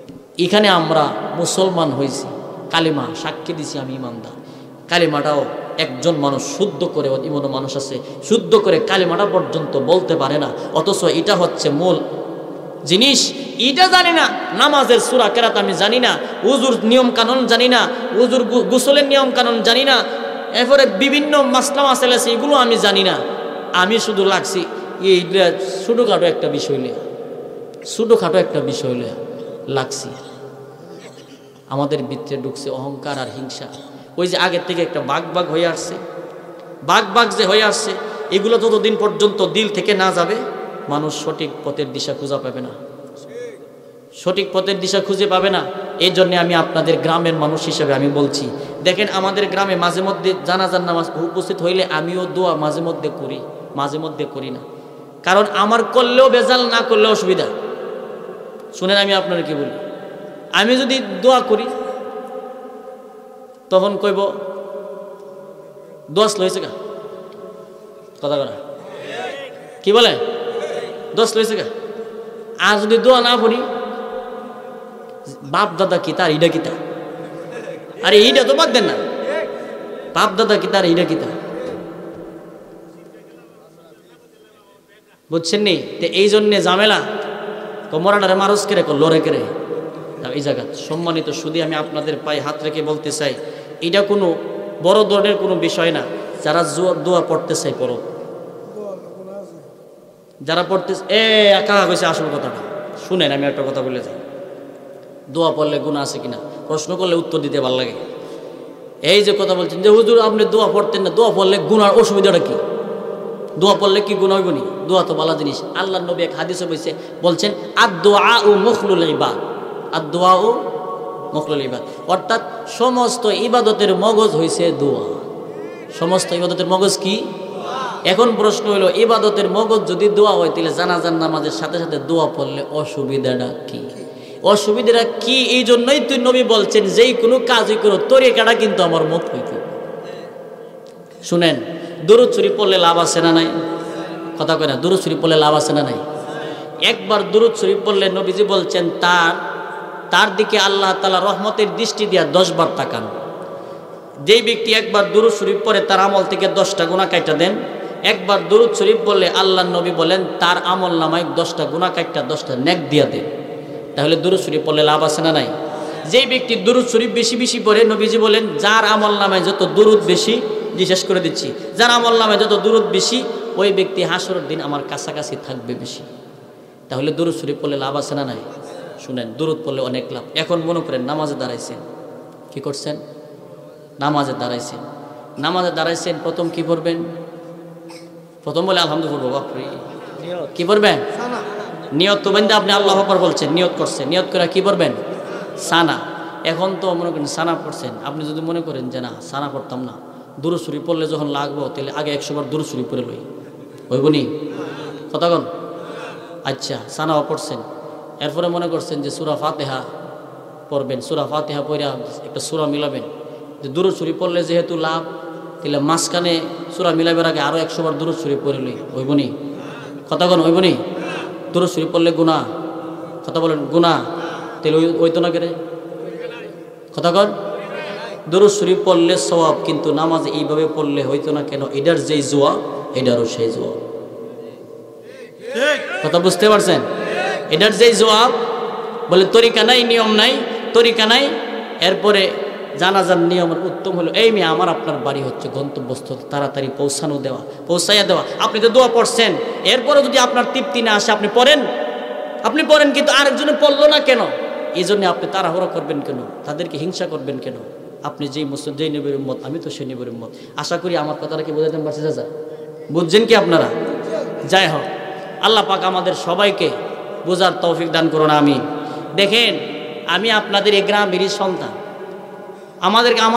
এখানে আমরা মুসলমান হয়েছি, কালিমা সাক্ষী দিছি আমি ইমানদার, কালিমাটাও একজন মানুষ শুদ্ধ করে, এমন মানুষ আছে শুদ্ধ করে কালিমাটা পর্যন্ত বলতে পারে না, অথচ এটা হচ্ছে মূল জিনিস। এটা জানি না, নামাজের সূরা কেরাত আমি জানি না, উজুর নিয়ম কানুন জানি না, উজুর গোসলের নিয়ম কানুন জানি না, এরপরে বিভিন্ন মাসলা মাসাইল আছে এগুলো আমি জানি না। আমি শুধু লাগছি এই ছোটোখাটো একটা বিষয় নিয়ে, ছোটোখাটো একটা বিষয় নিয়ে লাগছি। আমাদের ভিতরে ঢুকছে অহংকার আর হিংসা। ওই যে আগের থেকে একটা বাঘ বাঘ হয়ে আসছে, বাঘ বাঘ যে হয়ে আসছে, এগুলো যতদিন পর্যন্ত দিল থেকে না যাবে মানুষ সঠিক পথের দিশা খুঁজে পাবে না, সঠিক পথের দিশা খুঁজে পাবে না। এই জন্যে আমি আপনাদের গ্রামের মানুষ হিসেবে আমি বলছি, দেখেন আমাদের গ্রামে মাঝে মধ্যে জানাজার নামাজ উপস্থিত হইলে আমিও দোয়া মাঝে মধ্যে করি, মাঝে মধ্যে করি না, কারণ আমার করলেও বেজাল, না করলেও অসুবিধা। শুনেন আমি আপনারা কি বলি, আমি যদি দোয়া করি তখন কইব দোয়াস লইছে গা, কথা করা কি বলে দোষ লইছে গা। আর যদি দোয়া না পড়ি, বাপ দাদা কি তার ইডা কিতা, আরে ইডা তো বাদ দেন না, বাপ দাদা কি তার ইডা কিতা, বুঝছেন নি? এই জন্যে ঝামেলা, মরাটারে মানুষ কেড়ে লড়ে কেড়ে এই জায়গা। সম্মানিত শুধু আমি আপনাদের পায়ে হাত রেখে বলতে চাই, এটা কোনো বড় ধরনের কোনো বিষয় না। যারা দোয়া পড়তে চাই পড়ো, যারা পড়তে এ একা কইছে আসল কথাটা শুনেন, আমি একটা কথা বলে যাই। দোয়া পড়লে গুনাহ আছে কিনা প্রশ্ন করলে উত্তর দিতে ভালো লাগে। এই যে কথা বলছেন যে হুজুর আপনি দোয়া পড়তেন না, দোয়া পড়লে গুনার অসুবিধাটা কি? দোয়া পড়লে কি গুনাহ হইব নি? দোয়া তো ভালো জিনিস। আল্লাহর নবী এক হাদিসে বলছে, বলছেন আদ-দুআ ও মুখলুল ইবাদ, আদ-দুআ ও মুখলুল ইবাদ, অর্থাৎ সমস্ত ইবাদতের মগজ হইছে দোয়া। সমস্ত ইবাদতের মগজ কি? এখন প্রশ্ন হলো, ইবাদতের মগজ যদি দোয়া হয় তাহলে জানাজার নামাজের সাথে সাথে দোয়া পড়লে অসুবিধাটা কি? অসুবিধাটা কি? এই জন্যই তুই নবী বলছেন যেই কোনো কাজই করো তরিকাটা কিন্তু আমার মত হইতে। শুনেন, দুরূদ শরীফ পড়লে লাভ আছে না নাই? কথা কয় না, দুরূদ শরীফ পড়লে লাভ আছে না নাই? একবার দুরূদ শরীফ পড়লে নবীজি বলছেন তার তার দিকে আল্লাহ তাআলা রহমতের দৃষ্টি দিয়া দশ বার তাকান। যেই ব্যক্তি একবার দুরূদ শরীফ পড়ে তার আমল থেকে দশটা গুনাহ কাইটা দেন। একবার দুরূদ শরীফ বললে আল্লাহর নবী বলেন তার আমল নামায় দশটা গুনাহ কাইটা দশটা নেক দিয়া দেন। তাহলে দুরূদ শরীফ পড়লে লাভ আছে না নাই? যেই ব্যক্তি দুরূদ শরীফ বেশি বেশি পড়ে, নবীজি বলেন যার আমল নামায় যত দুরূদ বেশি, জি শেষ করে দিচ্ছি, যার আমল নামায় যত দুরূদ বেশি ওই ব্যক্তি হাসরের দিন আমার কাছাকাছি থাকবে বেশি। তাহলে দুরূদ শরীফ পড়লে লাভ আছে না নাই? শুনেন, দুরূদ পড়লে অনেক লাভ। এখন মনে করেন নামাজে দাঁড়াইছেন, কি করছেন? নামাজে দাঁড়াইছেন, নামাজে দাঁড়াইছেন প্রথম কি পড়বেন? প্রথম বলে আলহামদুলিল্লাহ, বাপরে কি পড়বেন? নিয়ত তো বেঁধে আপনি আল্লাহু আকবার বলছেন, নিয়ত করছেন, নিয়ত করে কি পড়বেন? সানা। এখন তো মনে করেন সানা পড়ছেন, আপনি যদি মনে করেন যে না সানা পড়তাম না, দুরূদ শরীফ পড়লে যখন লাগবো তাহলে আগে একশো বার দুরূদ শরীফ পড়ে লই, হইবনি? কতক্ষণ? আচ্ছা, সানাও পড়ছেন, এরপরে মনে করছেন যে সূরা ফাতিহা পড়বেন, সূরা ফাতিহা পড়ে একটা সূরা মিলাবেন। যে দুরূদ শরীফ পড়লে যেহেতু লাভ, তাহলে মাঝখানে সূরা মিলাবের আগে আরও একশো বার দুরূদ শরীফ পড়ে লই, হইবনি? কতক্ষণ? হইবনি? দুরূদ শরীফ পড়লে গুনাহ, কথা বলেন গুনাহ, তাহলে ওই ওই তো না কেরে কতক্ষণ? দুরূদ শরীফ পড়লে সওয়াব, কিন্তু নামাজ এইভাবে পড়লে হইতো না কেন? এটার যেই জোয়া এটারও সেই জোয়া। কথা বুঝতে পারছেন? এটার যেই জবাব বলে তরিকা নাই, নিয়ম নাই, তরিকা নাই। এরপরে জানাজার নিয়মের উত্তম হলো এই মেয়ে আমার আপনার বাড়ি হচ্ছে গন্তব্যস্থল, তাড়াতাড়ি পৌঁছানো দেওয়া, পৌঁছাইয়া দেওয়া। আপনি তো দোয়া পড়ছেন, এরপরে যদি আপনার তৃপ্তি না আসে আপনি পড়েন, আপনি পড়েন, কিন্তু আরেকজনে পড়লো না কেন? এই জন্য আপনি তাড়াহুড়ো করবেন কেন? তাদেরকে হিংসা করবেন কেন? আপনি যেই মুসলিম, যেই নবীর উম্মত, আমি তো সেই নবীর উম্মত। আশা করি আমার কথাটা কি বোঝাতে পারছি চাচা? বুঝছেন কি আপনারা? যাই হোক, আল্লাহ পাক আমাদের সবাইকে বোঝার তৌফিক দান করুন, আমিন। দেখেন, আমি আপনাদের এই গ্রামেরই সন্তান, আমাদেরকে